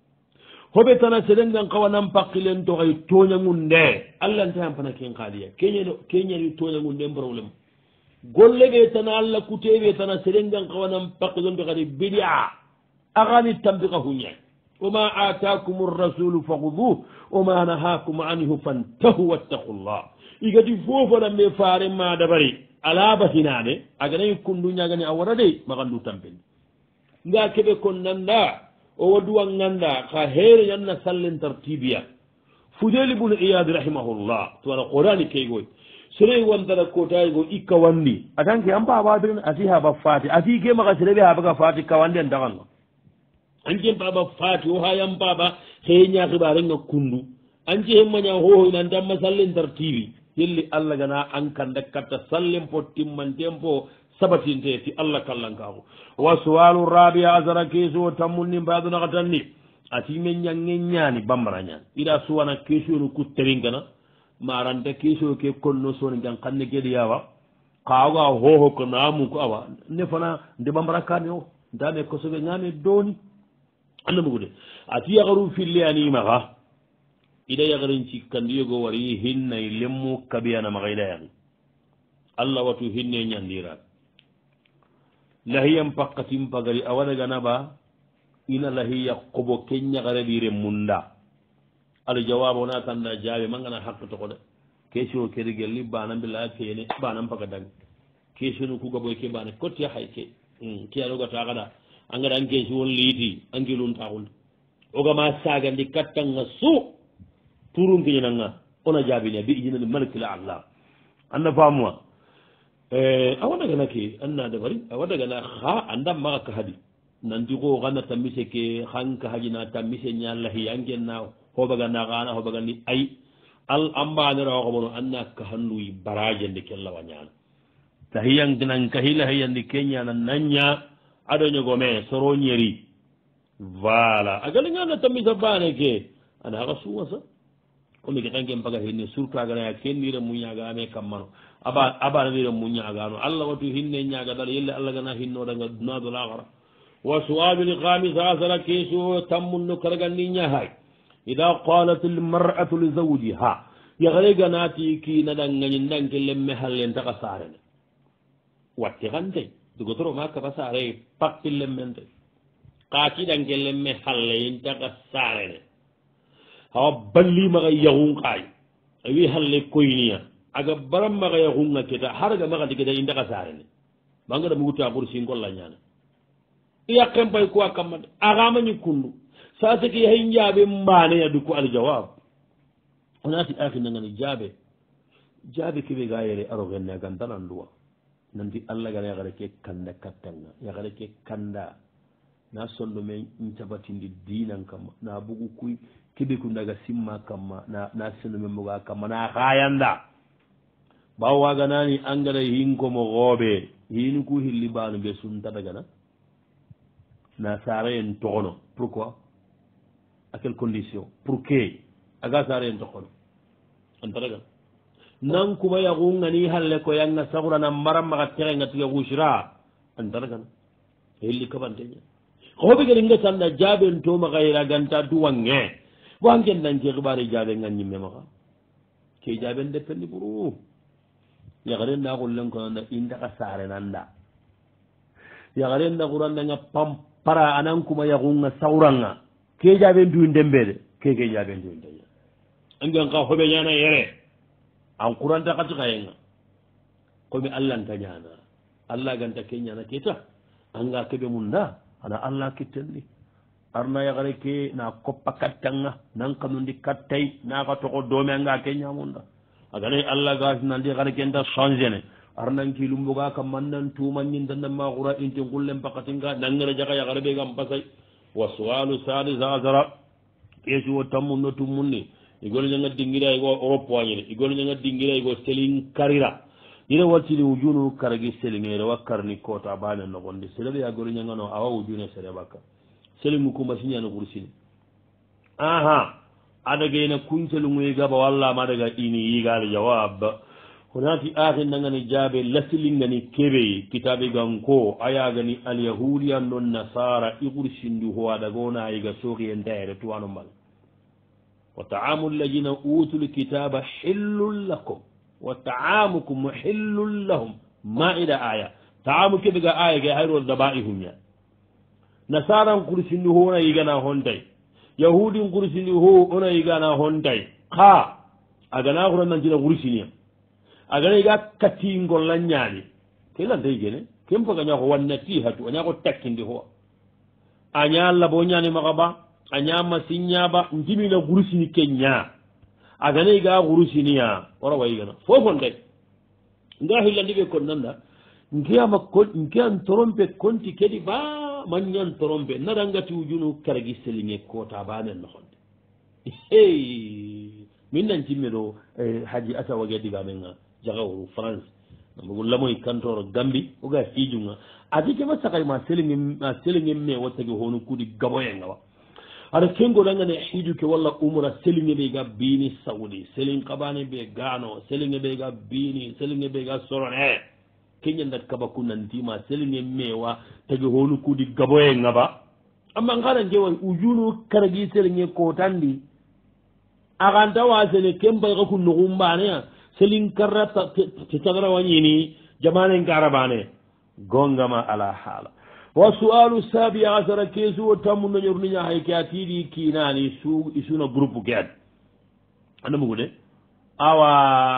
hobe tana sedengan qawanam paqilen to ay tonya ngunde allah tan pana ken khaliya kenya kenya ni tonya ngunde problem golle be tana allah kutebe tana sedengan qawanam paqilen to gadi bid'a agani tambiqa hunya wama ataakumur rasulu fakhudhuhu wama nahakum anhu fantahu wattaqullah igati fofo na me faare ma dabari alaba hinane aganayi kundu ñagani a wara de magandu tampeni nga keɓe kon nanda o waduwa ganda ha heere ñanna sallen tartibiya fudeli bun iyad rahimahullah to wala qurani keygoy sere wantara kotaygo ikka wandi atanke an babaden ati haba fati ati ke maga sereɓe habaga fati kawandi en daganga anke baba fati o hayan baba he ñakiɓarenga kundu anke hemmaña hohoynantamma sallen tartibi yelli allah gana an kanda katta sallen po timmanten po sabatinte ti allah kallankako wa suwalu rabia asara keso tammunni mbaɗunaka tanni ati men ñange ñani bambara ñani ida suwana kesonu kutteringgana maranta keso ke konno soni gan kanne geɗi yawa kawaga hoho ko namu ko awa ne fana nde bambara kane o ndame kosoɓe ñame doni annamugude ati yakaru fille animaka ida yagarin cikkandi yogo wari hinnay lemmu kabiyana maga ida yagi allah watu hinne ñandira lahiyan pakkatin pagari awadaganaɓa ina lahiya kobo ke ñagareɗire munda aɗa jawaba wona tanda jaabe mangana hakka toko de question kedi gelli bana mbila kene banan paga dangi question kugaboy ke bana kotti hay ke ke aɗogata kada angada an question won liiti angiluntaxunde ogama sagandi kattanga su turun kiñananga ona jaabine bi ijinani malkila allah anda famuwa a wadagana ke anna dabari a wadagana ha anda maga ka hadi nanti ko gana tamise ke hanka hajina tamise ñallahi angenna hobagana gana hobagani ay al ambanira ko bono anna ka hannuyi baraje nde kellawa ñana tahiyan dinan kahila hiyandi keñana nanya ado ñogo me soro ñeri voilà agali ngana tamisa bane ke ana haka suwa sa komi ke tanke mpaga hinne surtout agana ya kennire muñagame kammano aba abanadire muñagano allah watu hinne ñagadal yelle allah gana hinnoɗanga dunadol akara wa sualul khamis asara keso tammunno karagandi ñahay ida qalat almar'atu li zawjiha yagare ganati ki nadangani ndanke lemme hallen taka sarene watti gante dugotoro makka basare pakki lemme qaki danke lemme hallen taka sarene hawa balli maga yahun qay awi halle koyniya aga baram maga yahun ngaketa harga maga digeda indaka sarene bangada muguta kursi ngolla nyana iya kempay ko akamade agama ni kundu sasa ki hay njaabe mbane ya duko al jawab onati akhi nangani jaabe jaabe kibe gayere aro genne gandana nduwa nanti alla gane yagare ke kanda katanga yagare ke kanda na sondo me ntabatindi dinan kama na bugu kuy kibe kundaga simma kama na na sondo me muga kama na khayanda bawa ganani angara hinko mo gobe hinu ku hilli banu be sunta daga na na sare en tono pourquoi à quelles conditions pour que aga sare en tono antaraga nan kuma ya gunga ni halle ko yanga sagura na maram ma tere ngati ya gushira antaraga hilli ka bantenya ko be gari ngata na jabe en to ma gaira ganta duwange bo angen nan je xibari jabe ngani mema ka ke jabe en dependi buru ya garen na ko len ko na inda ka sare nanda ya garen na quran nga pam para anan kuma ya gunga sauranga ke jabe ndu ndembede ke ke jabe ndu ndenya angan ka hobe nyana yere an quran ta katu kayenga ko mi allah tanyana allah ganta kenya na kita anga kebe munda ana allah kitenni arna ya gare ke na koppa katanga nan kanundi kattai na ka to ko do me anga kenya munda agare allah gas nan di gare kenda changene arnan ki lumbuga kam mannan tuman nyin dan ma qura inti gullem pakatinga nangere jaga ya gare be gam pasai wa su'alu sadis azara yesu tamu no tumunni igol nyanga dingira igo europe wanyire igol nyanga dingira igo selin karira ina wati ni wujunu karagi selingere wakarni kota bana no gonde selebe ya gol nyanga no awa wujune sele baka selimu kuma sinya no kursini aha adaga ina kuntelu nguy gaba walla ma daga ini yigal jawab hunati akhin nangani jabe lasilingani kebe kitabe ganko ayagani al yahudiya non nasara igursindu ho adagona iga soki endere tuwano mal wa ta'amul ladina utul kitaba hillul lakum wa ta'amukum hillul lahum maida aya ta'amu kebe ga aya ga hayro dabaihunya nasara kursindu ho na igana honday yahudi kursini ho ona igana honday kha agana quran nan jina kursini agana iga katingo lanyani kila ndegene kempo ganya ko wannati hatu anya ko takkindi ho anya alla bonyani magaba anya masinya ba ndimi na kursini kenya agana iga kursini ya ora waigana fofo ndai ngahi landibe ko nanda ngiyama ko ngiyan trompe konti kedi ba manyan trompe narangati ujunu karagi selinge kota banen no honde hey minnan timmero haji ata wage diga menga jagawu france ngul lamoy kantoro gambi oga hijunga adike masakay ma selinge ma selinge me wotage honu kudi gaboyenga wa ada kengo dangane hijuke walla umra selinge be ga bini saudi selin qabane be gano selinge be ga bini selinge be ga sorone kenya ndat kaba kunanti ma selinge mewa tagi honu kudi gaboye ngaba amma ngara ngewa ujunu karagi selinge ko tandi aganta wasene kemba ga kunno gumbane selin karata titagara wanyini jamane ngarabane gongama ala hala wa su'alu sabi asara kesu tamu no nyorni nya haykati di kinani su isuna groupe gad anamu gode awa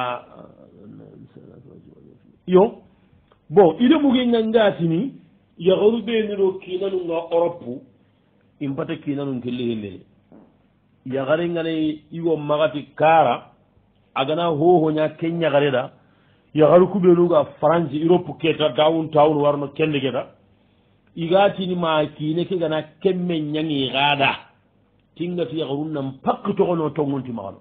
yo bon ile mugi ngangati ni ya gorube ni ro kinanu nga europe impata kinanu ngelle helle ya gare ngale iwo magati kara agana ho ho nya kenya gareda ya garu kubelu ga france europe keta downtown warno kende geda igati ni ma kine ke gana kemme nyangi gada tingati ya garunna pakko to gono to ngonti maalo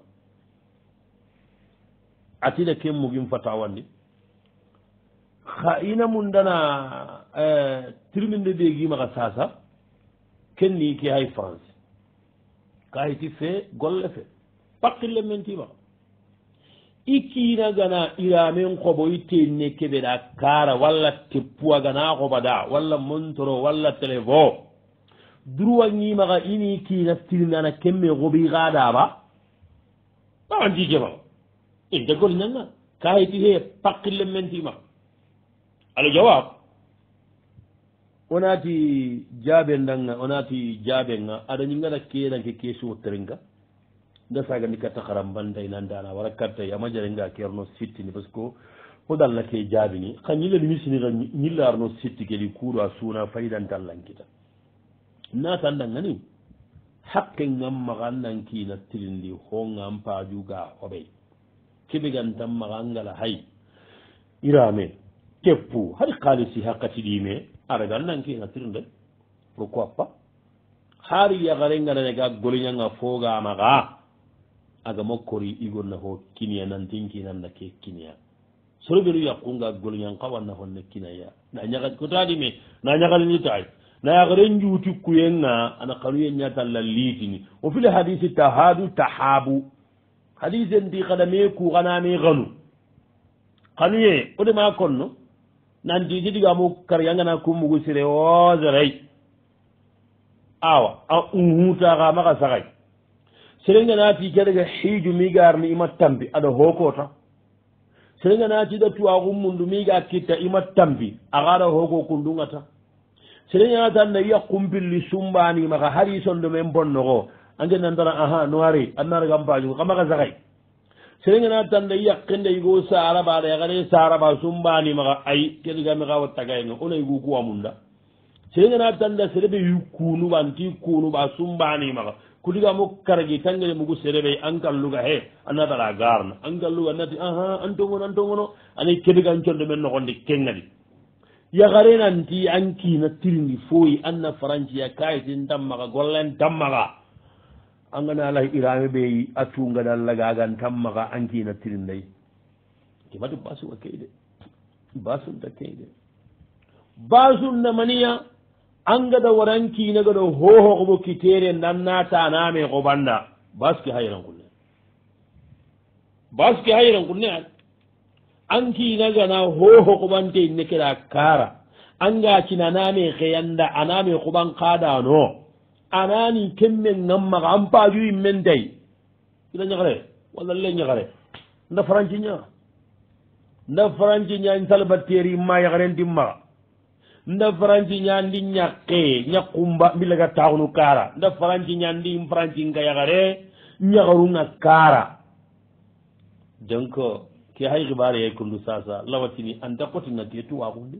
atida kemmu gim fatawandi khaina mundana eh tirminde be gi maka sasa kenni ki hay france kayti fe golle fe pakille menti ba ikina gana iramen qobo itenne kebe da kara walla teppuwa gana qoba da walla montoro walla televo duruwa ñimaxa ini kiina tirnana kemme xoɓi xaɗaɓa awanti jema in degol ñanga kayiti he paqille mentima alo jawab onati jaabe ndanga onati jaabenga aɗa ñingana kenanke kesuwo terenga nda sagandi katta xaram banday nandana wara kattay ama jarenga kerno sittini parce que ko dalla ke jaabini xa ñillani misini xa ñillarno sitti kedi kuuɗo a suuna faydantallankita natandangani hakke ngam maxa nan kiina tirindi ho ngam pajuga hoɓey keɓegantan maxa ngala hay irame teppu hari xaalisi hakkatiɗime aragan nan kiina tirinde pourquoi pas hari yaxarengananega goliñanga foga maxa aga mokkori igonna ho kiniya nantin kinanna ke kiniya soroɓeɗu yaqunga goliñan qawanna honne kinaya na ñaga kotaɗime na ñagalini taay na yaxaren juuti kuyenga ana xanuye ñatalla liitini o file hadisi tahadu tahabu hadise nti xadame ku xaname xanu xanuye o dema konno nantiti digamu karyangana kummugu sire woserey awa a unhutaxa maxa saxay serenganati keɗaga xiiju migarni ima tambi aɗa hokota serenganati ɗa tuwaxu mundu miga kitta ima tambi axaɗa hoko kundungata serenganatanda iya kumpilli sumbani maxa hari sondo men bonnoxo ange nantana aha noari annaragampaju xa maxa saxay serenganatanda yakkende yigo sarabaɗa yaxane saraba sumbani maxa ay keɗigami xa wattagayenga ona yigu kuwamunda serenganatanda serebe yu kunuɓa nti kunuɓa sumbani maxa kudigamu karagi tangene mugu serebe an kalluga he annatala garna an kalluga annati aha antongono antongono ani keɗigan conde men noxonde kengadi yaxarenanti an kiina tirindi foyi anna francia kayitin tammaxa gollen tammaxa angana lay irame ɓeyi a tungadallagagan tammaxa an kiina tirinday kemati basuwa keyde basunta keyde basunna maniya angada waran kiinagaɗo hohoxoɓo kitere nannataname xoɓanda baske hayran kunne baske hayran kunne a an kiinagana hohoxoɓante nekeɗa kara angacinaname xeyanda aname xoɓan kaɗano anani kemme gammaxa an paju yimmen tay ina ñaxare walla le ñaxare nda franci ña nda franci ña salbateri ma yaxarentimmaxa nda franci ñandi ñakke ñakkumba mbilaga taxunu kara nda franci ñandi franci nga yaxare ñaxarunga kara donc ke hay xibare ye kundu sasa lawatini anta kotina ke tuwaxundi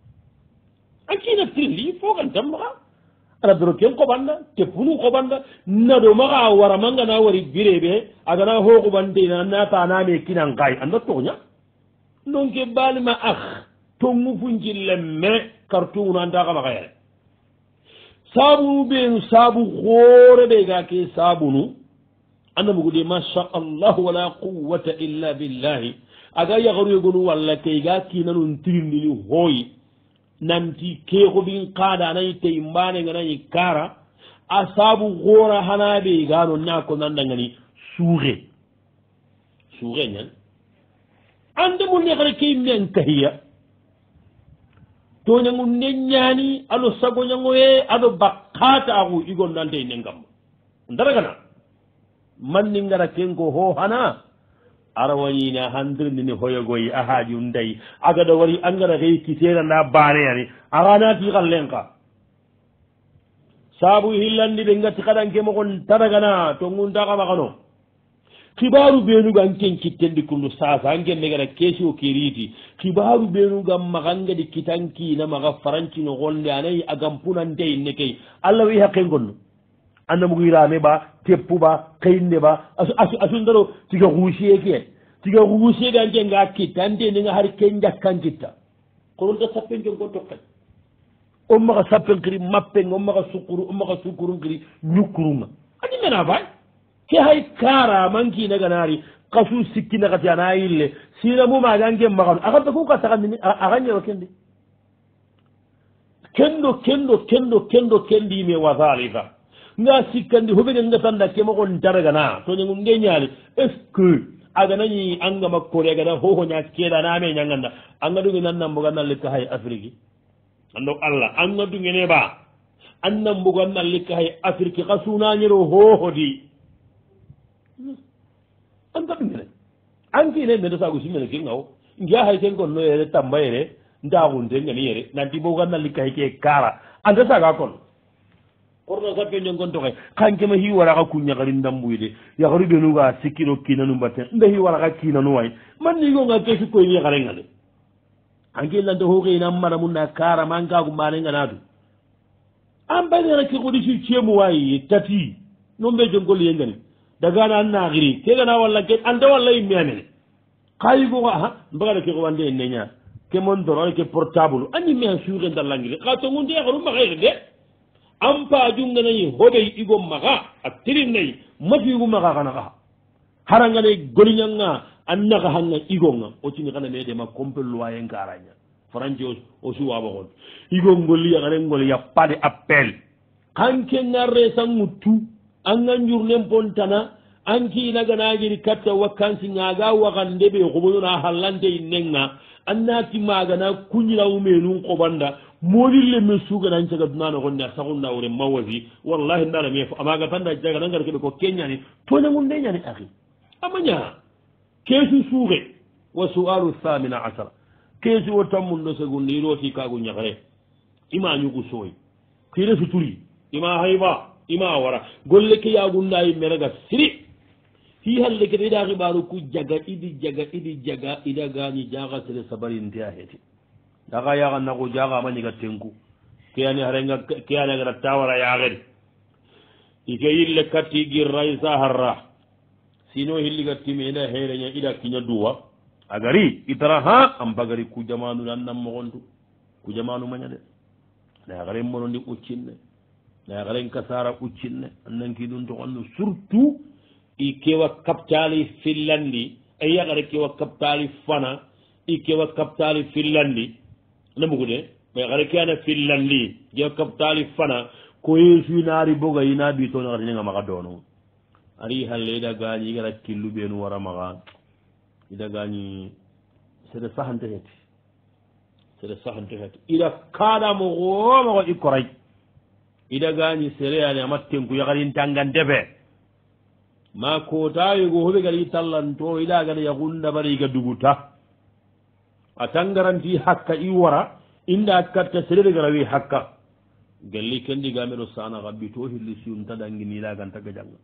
a kina tirindi fogantam maxa ana doro ken xoɓanda te punu xoɓanda naɗo maxa waramangana wari bireɓe agana hoxuɓantena nataname kinan xay anda toña donc balima ax tongu funcillemme kartungunu anta xamaxa yere sabunu ɓenu sabu xoore ɓe ga ke sabunu anda mugude masha allah wala quwata illa billahi aga yaxaruyegonu walla key ga kinanun tirindini hooyi nanti keexoɓin qaada nayi tey mbanenga nayi kara a sabu xoora hana ɓe gano nako nandangani suuxe suuxe ñan ande mo nexare ke men kahiya toñangu ne ñaani aɗo sagoñangoye aɗo bakkataxu igonnante ne ngamma ndaragana manni ngara kenko ho hana arawañina handirndini hoyogoyi a haaju nday agaɗa wari angara xey kiteranda baneyani axanati xallen ka saabu hillandi ɓe ngati xaɗanke moxon taragana to nguntaxamaxano xibaru ɓenugan ken kittendi kundu sasa anke megara kesio keriti xibaru ɓenugan maxangadi kitankina maxa farancino xonde anayi agam punantey ne key allah wi haqe gonno annamugu irame ɓa teppu ɓa xeyinde ɓa asundaro tiga xuusie ke tiga xuusie ɓe anke nga kitta ante nenga har ke njakkan kitta kononta sappen ken ko toqe o maxa sappen kiri mappen o maxa sukuru o maxa sukurun kiri ñukkurunga ani mena fay ke hay kara mankinaganaari kasu sikkinakati ana yille sina mumagange maxanu axanta ku ka taxandini axa ñero kendi kendo kendo kendo kendo kendime wasalifa nga sikkandi hoɓege ngatanda ke moxon daragana to ñangu nge ñaali est ce que aganañi angama kore agana hohoña keɗaname ñanganda anga ɗuge nanna mboga nalle ka hay afrique ando allah anga ɗugene ɓa annan mbugan nallika hay afrique ka sunañiro hohodi anta ɗumene ankine mede sago simene ke ngaw ngiya hay ten gonno yere tamba yere ndagunte ngani yere nanti mbugan nallika hay ke kara anda saga kon korno sappe ñongon toxe xankema hi waraka kuñakari ndambuyde yakaru ɓenuga sikkiro kinanu mbatten nda hi waraka kinanu way man nigonga ke sikkoyni yakarenga de anke nante hoxeyina madamu na kara mankagu manenga natu an baynera ke xodi si ceemu wayi tati non ɓe jongol yengani dagana an naxiri kegana walla ke anta walla yimme amene xa yigoxa a mbagada ke xowande en neña ke montoro ke portable a ñimme a suxe ndallangiri xa tongunte yaxaru maxexe de an pajunganayi hoɓey igo maxa a tirin nayi mafigu maxa xana xa harangane goliñanga a naxaxanga igonga o cini xana me dema compel loyen karaña franci o suwaɓoxon igo ngoli yaxare ngoli ya pade appel xan ke nga resanŋuttu anga njurnen pontana an kiinaganagiri katta wakkansi ngaga waxan ndeɓe xoɓonona xallante innenga annati magana kuñirawumenun xoɓanda molille me suganan caga dunanoxonne a saxunnawre mawasi wallahi ndana me fo amaga tanda jaganangar keɓe ko keñani toñagunde ñani axi amaña keesu suuxe wa sualu thamina asara keesu wo tammundo segunde iroti kagu ñaxare ima ñugu sooy kire suturi ima hayba ima wara golle ke yagundayi merega siri hi halle kete ida xibaru ku jaga idi jaga idi jaga ida gañi jaga sere sabarinte a heti daga yaga naku jaga amañiga tenku keyani harenga keyani agata tawara yaxeri ike yille katti girray saharra sino hilliga time ida hereña ida kiña duwa agari itara ha am bagari ku jamanu annam mogontu ku jamanu maña de na yagaren monondi ɓuccinne na yagaren kasara ɓuccinne annanki ɗum to onno surtout i kewa kaptali fillandi e yagare kewa kaptali fana i kewa kaptali fillandi namugude ma yagare keana fillandi jewa kaptali fana ko yeesu naari boga ina bi to nagata ñanga maga dono ari halle ida gañi igara killu ɓeenu wara maga ida gañi sede sahante heti sede sahante heti ida kaɗamo xomaxo i koray ida gañi sereyani ama tenku yagarin tangan defe ma kota yogo hoɓe gadi tallanto ida gada yagunda bara iga duguta a tangaranti hakka i wara inda katta serede garawi hakka galli kendigameɗo sana xabbi to hilli siunta dangini ida ganta gajanga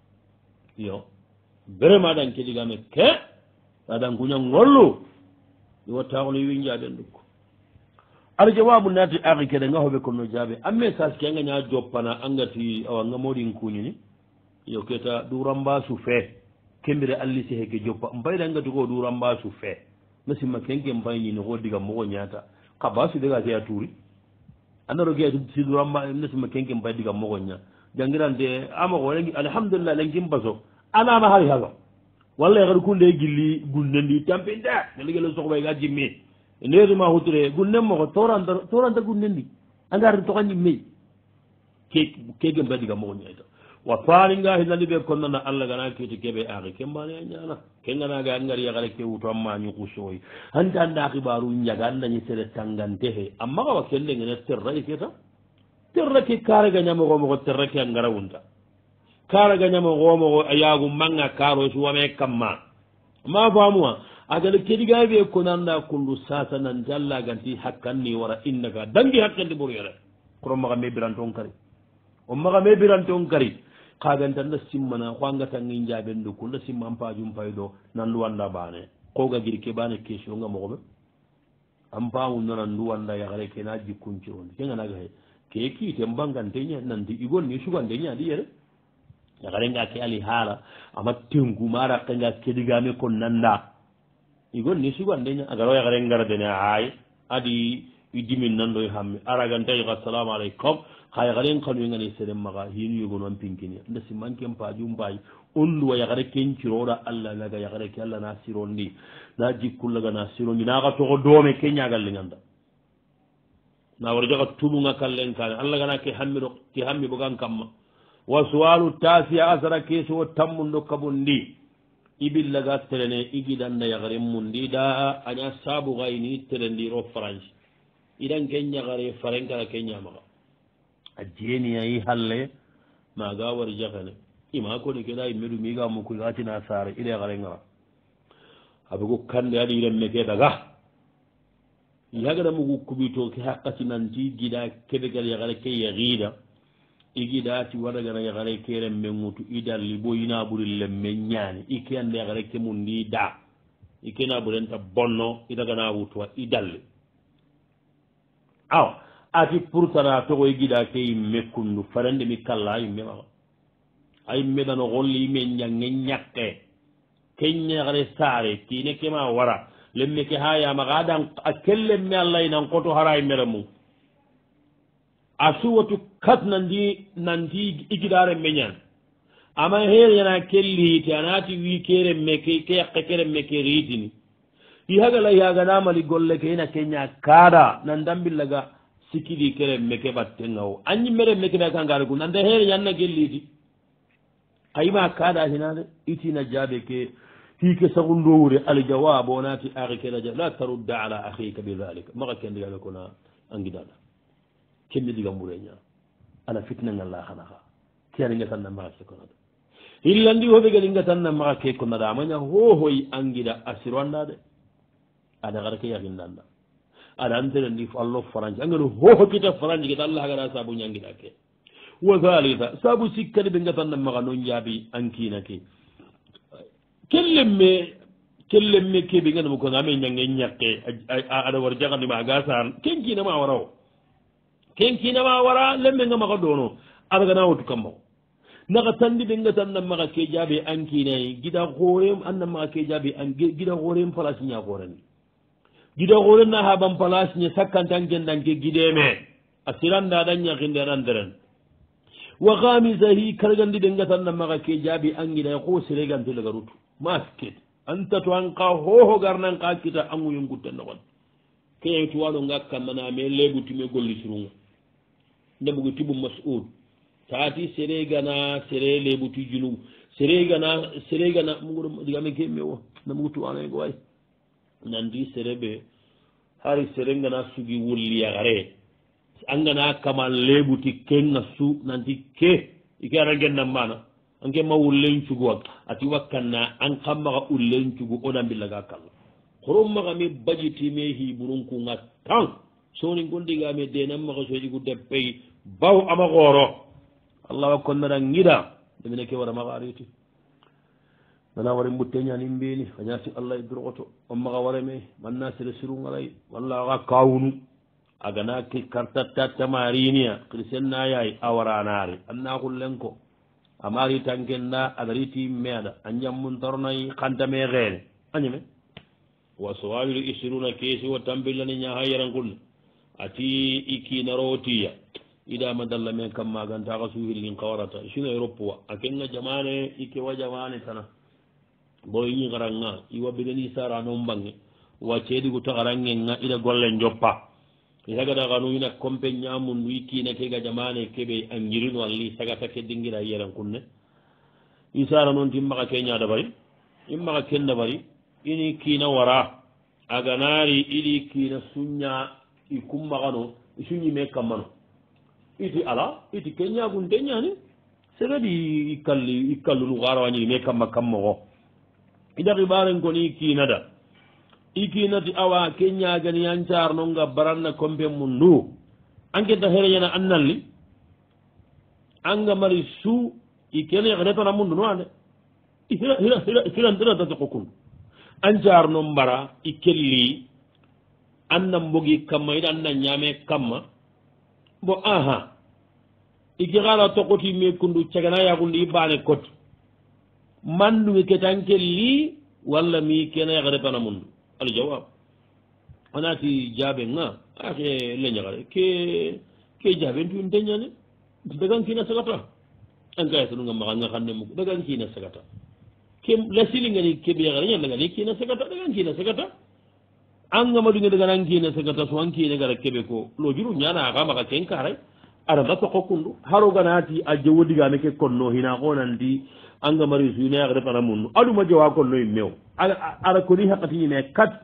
yo vraiment dan kedigame ke adan kuña ngollu i wattaxolo wi njaɓen ɗukko aɗa jawabu naati aki kede nga hoɓe konno jaaɓe a message ke anga ña joppana angati awa nga moɗin kuñini yo keta ɗurambasu fee kembire allisi heke joppa mbayde angati ko ɗurambasu fee masimma kenke mbayñini ko diga mogo ñaata ka basu dega seya tuuri andaɗo ke si ɗuramba masimma kenke mbay diga mogo ña jangirante amago alhamdulillah lenkin baso anama hay haga walla kadi kunde gilli gunnendi tampinde neligele sohbay ga jimmi ndeerima huture gunnen moko toranta toranta gunnendi angarde tokañi mey ke kege mbadiga moko ñayta wa faninga hinandi ɓe konnana allah gana keti keɓe aki kembane a ñana kenganaga angari yakare ke wuto amma ñuku soyi hande anda kibaru ñaga andañi sere tangante he amma kawa kende ngene terra e keta terra ke karega ñamogomoko terra ke a ngara wunta karaga ñama xomoxo a yaagu manga karo suwame kamma ma famuwa agada kedigaɓe ko nanda kundu sasa nanti allah ganti hakkanni wara innaka dangi hakkandi ɓor yere koro maxa me biranton kari o maxa me biranton kari xaganta nda simmana xo angatangi njaɓen ɗuku nda simman pajum paydo nandu wanda bane xoga giri ke bane question nga moxoɓe an pamuno nandu wanda yaxare ke na jikkuncirondi ke nganaga he ke kiite mbanganteña nanti igon ni sugande ñadi yere yakarenga ke ali haala ama tengu mara kenga kedigame kon nanda igon ni sugandeña agaro yakaren ngaradene hay adi i dimin nandoy hammi aragantayi assalamu aleykum ha yakaren kanu ngani seren maga hinu yogono an pinkini nda simmanken pajum payi onduwa yakare kenciroɗa allah laga yakare ke allah na sirondi na jikkullaga na sirondi naga togo doome ke ñagalli ganda na wara jaga tuɓuga kallen kane allah gana ke hammiɗo ke hammi ɓogan kamma wa suwalu tasi asara keesi wo tammundo kabun ndi ibillaga terene igiɗanda yagaren mum ndi da aña saabu gayni tere ndiro france iɗan ke ñagare faren kala ke ñamaga a jeeniya yi halle maga wari jakane ima koni keɗa yimme ɗum yiga mo koy gatina sare ile xarengara aɓe ko kande aɗa yiremme ke daga yagada mugu kuɓito ke haqqati nanti giɗa keɓegal yaxare ke yaxiida i giɗati waɗagana yaxare ke remme ŋutu i dalli bo ina ɓuri lemme ñaani i ke ande yaxare ke mundi da i kena ɓurenta bonno i dagana wutuwa i dalli awa ati pourtana togo i giɗa ke yimme kundu farende mi kalla a yimme maxa a yimme ɗano xolli ime ñange ñakke ke ñaxare saare kiine kema wara lemme ke ha yamaxa dan a ken lemme allah nan koto hara yimmere mum a suwatu kat nandi nanti i giɗa remme ñan ama heer yana kelliiti anati wi ke remme ke ke yakke ke remme ke riitini i hagala yaganamali golle ke ina keña kaada nan dambillaga sikkiɗi ke remme ke ɓattenga o anñimme remme ke ɓe kangare ku nande heere ñanna kelliiti ayima kaada hinade itina jaabe ke hike sagundowure aljawab onati aki keɗaja la tarudda ala akhika bi dhalika maga kendigaɓe kona angidaɗa kemmi diga mbureña ana fitnangalla hanaha kiyani gatanna maga ke konaɗa hillandi hoɓe gadi gatanna maga ke konaɗa amaña hohoy angida asiro andade aɗa gara ke yakindanɗa aɗa anterendi allo franci angadi hoho kita franci keta allah hagada sabu ñangiɗa ke wa halitha sabu sikkadi ɓe gatanna maga non jaabi ankinake kellemme kellemme keɓe ganama ko ame ñange ñakke aɗa war jagandima ga san kenkinama wara o kenkinama wara lemme nga maga ɗono aɗa gana wotu kamma o naga tandi ɓe gatanna maga ke jaabe ankinayi giɗa hoorem anna maga ke jaabe an giɗa hoorem place ña hooreni giɗa hoorenna ha ban place ñe sakkantan gendanke giɗeme a siranda aɗan ñakinde aɗan deren wa hamisahi kargandi ɓe gatanna maga ke jaabe angiɗa ko seregante daga rutu masket anta to an ka hoho garnan ka kita amuyon gutten nogon keyen tuwaɗo gakkannana me leɓutime golli surunga ndeɓugo tibu mas'ud taati seregana sere leɓuti junub seregana seregana mugoɗo digame kemme o namugo tuwanoygo way nandi sereɓe hari serengana sugi wulliyagare angana kamal leɓuti kenga su nanti ke ike ara gennan mana anke ma wullen cugu ati wakkanna an kammaga ullen cugu oɗa mbillaga kalla horom maga mi bajitime hiburun kunga tan soni gondigame denan maga sojigu deppey baw ama gooro allah wakkonnaɗa giɗa ɗemine ke wara maga ariti nana wari mbutteñani mbini a ñati allah e drogoto on maga wareme manna sere sirungalay walla aga kawunu agana ke kartattatamarinia krisenna yayi a waranare anna hullen ko amari tankenɗa aɗa riti meeɗa a ñammun tornayi kantame xeene añeme wa sowawilu isiruna keesi wo tampillani ñaha yarankulle ati i kiinaro tiya iɗama dalla men kam magantaka suhirgin kawarata sino europe wa a kenga jamane i kewa jamane tana bo yiñi xaranga iwa ɓegani sara non bange wa ceeɗigu taxarangenga ida golle joppa sagata xanu ina compe ñamundu i kiina kega jamane keɓe a njirino alli sagata ke dingira yeran kunne i sara noon ti maxa ke ñaada bari i maxa kenda bari ini kiina wara aganaari iɗi kiina suña i kummaxano i suñime kammano iti ala iti ke ñagunte ñani sereɗi i kalli i kallunu xarawañinime kamma kammoxo ida xibaren koni i kiina da i kiinati awa ke ñagani yancar nonga baranna compe mundu ankenta hereñana annalli anga mari su i kene retona mundu no ande hirantirata soko kun ancar non mbara i kelli anna mbogi kamma ida anna ñame kamma bo aha iki xara tokoti me kundu cagana yagundi i bane kot manduge ketan kelli walla mi kene retona mundu aljawab onati jaabe nga ake leñagare ke ke jaabe ntu deñane dagan kina sagata angaya tanunga maxa nga xanne muk dagan kina sagata ke lasilingani keɓeyagare ñandagani kina sagata dagan kina sagata anga maɗunge daganan kina sagata so an kine gara keɓe ko lojuru ñanaxa maxa ken karay adata toko kundu haroganati a jewo digame ke konno hina xonandi anga mari suinayaxretana munnu aɗuma jewa konno yimmeo ara koni haqatiñine kat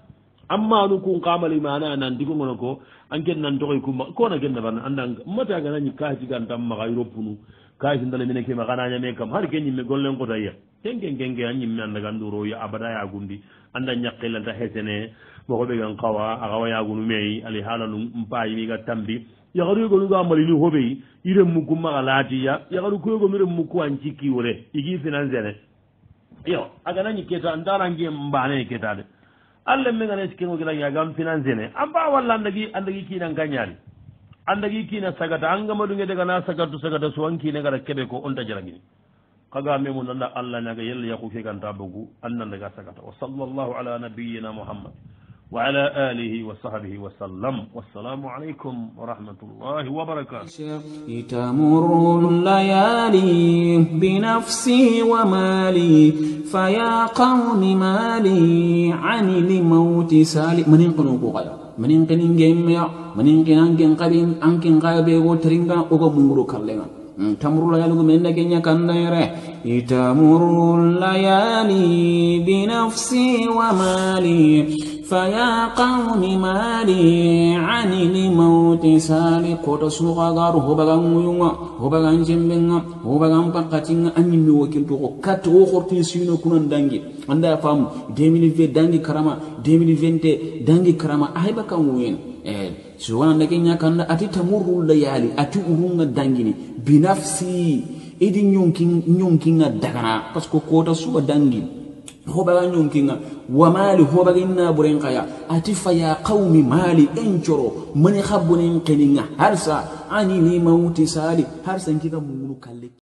amma nu kun qamali mana nan digo ngono ko anken nan to ko ko na genna ban andan mata ga nani ka ci gan tam ma ga europunu ka ci ndale mine ke ma kana nya me kam har kenni me gollen ko tayya kengen genge anyi me anda ganduro ya abada ya gundi anda nyaqila ta hesene mo ko be gan qawa aga wa ya gunu me ali halalu mpayi mi ga tambi ya garu go ga mali ni hobe ire mu kuma alatiya ya garu ko go mire mu ko anci kiwore igi financiere yo aga nani keta andara ngi mbane keta de alla me ngane skingo gila ya gam financiere amba walla andagi andagi kina nganyari andagi kina sagata anga madunge daga na sagatu sagata so wanki ne gara kebe ko onta jaragi kaga me mun nanda alla naga yella ya ku fe kan tabugu annan daga sagata wa sallallahu ala nabiyyina muhammad wa ala alihi wa sahbihi wa sallam wassalamu alaikum wa rahmatullahi wa barakatuh tamurru layali bi nafsi wa mali faya qawmi mali ani li mauti sali manin kono ko kaya manin kenin gemya manin kenan gen qabin ankin qabe go tringa o go munguru kallenga tamurru layali go men genya kandere itamurru layali bi nafsi wa mali فيا قوم مالي عن الموت سالي كوتا سوغا غارو هوبغان ميونغا هوبغان جيمبنغا هوبغان باكاتينغا اني مي وكيلتو كاتو خورتي سينو كونان دانغي اندا فام deux mille vingt دانغي كراما deux mille vingt دانغي كراما اي باكان وين eh suwana ndake nyakanda ati tamurru layali ati urunga dangini binafsi idi nyonkin nyonkinga dagana parce que kota suba dangi hobaga nyonkinga wa mali hobaga inna buren kaya ati fa ya qaumi mali enchoro mani khabunin keninga harsa ani ni mauti sali harsa nkika mulu kalle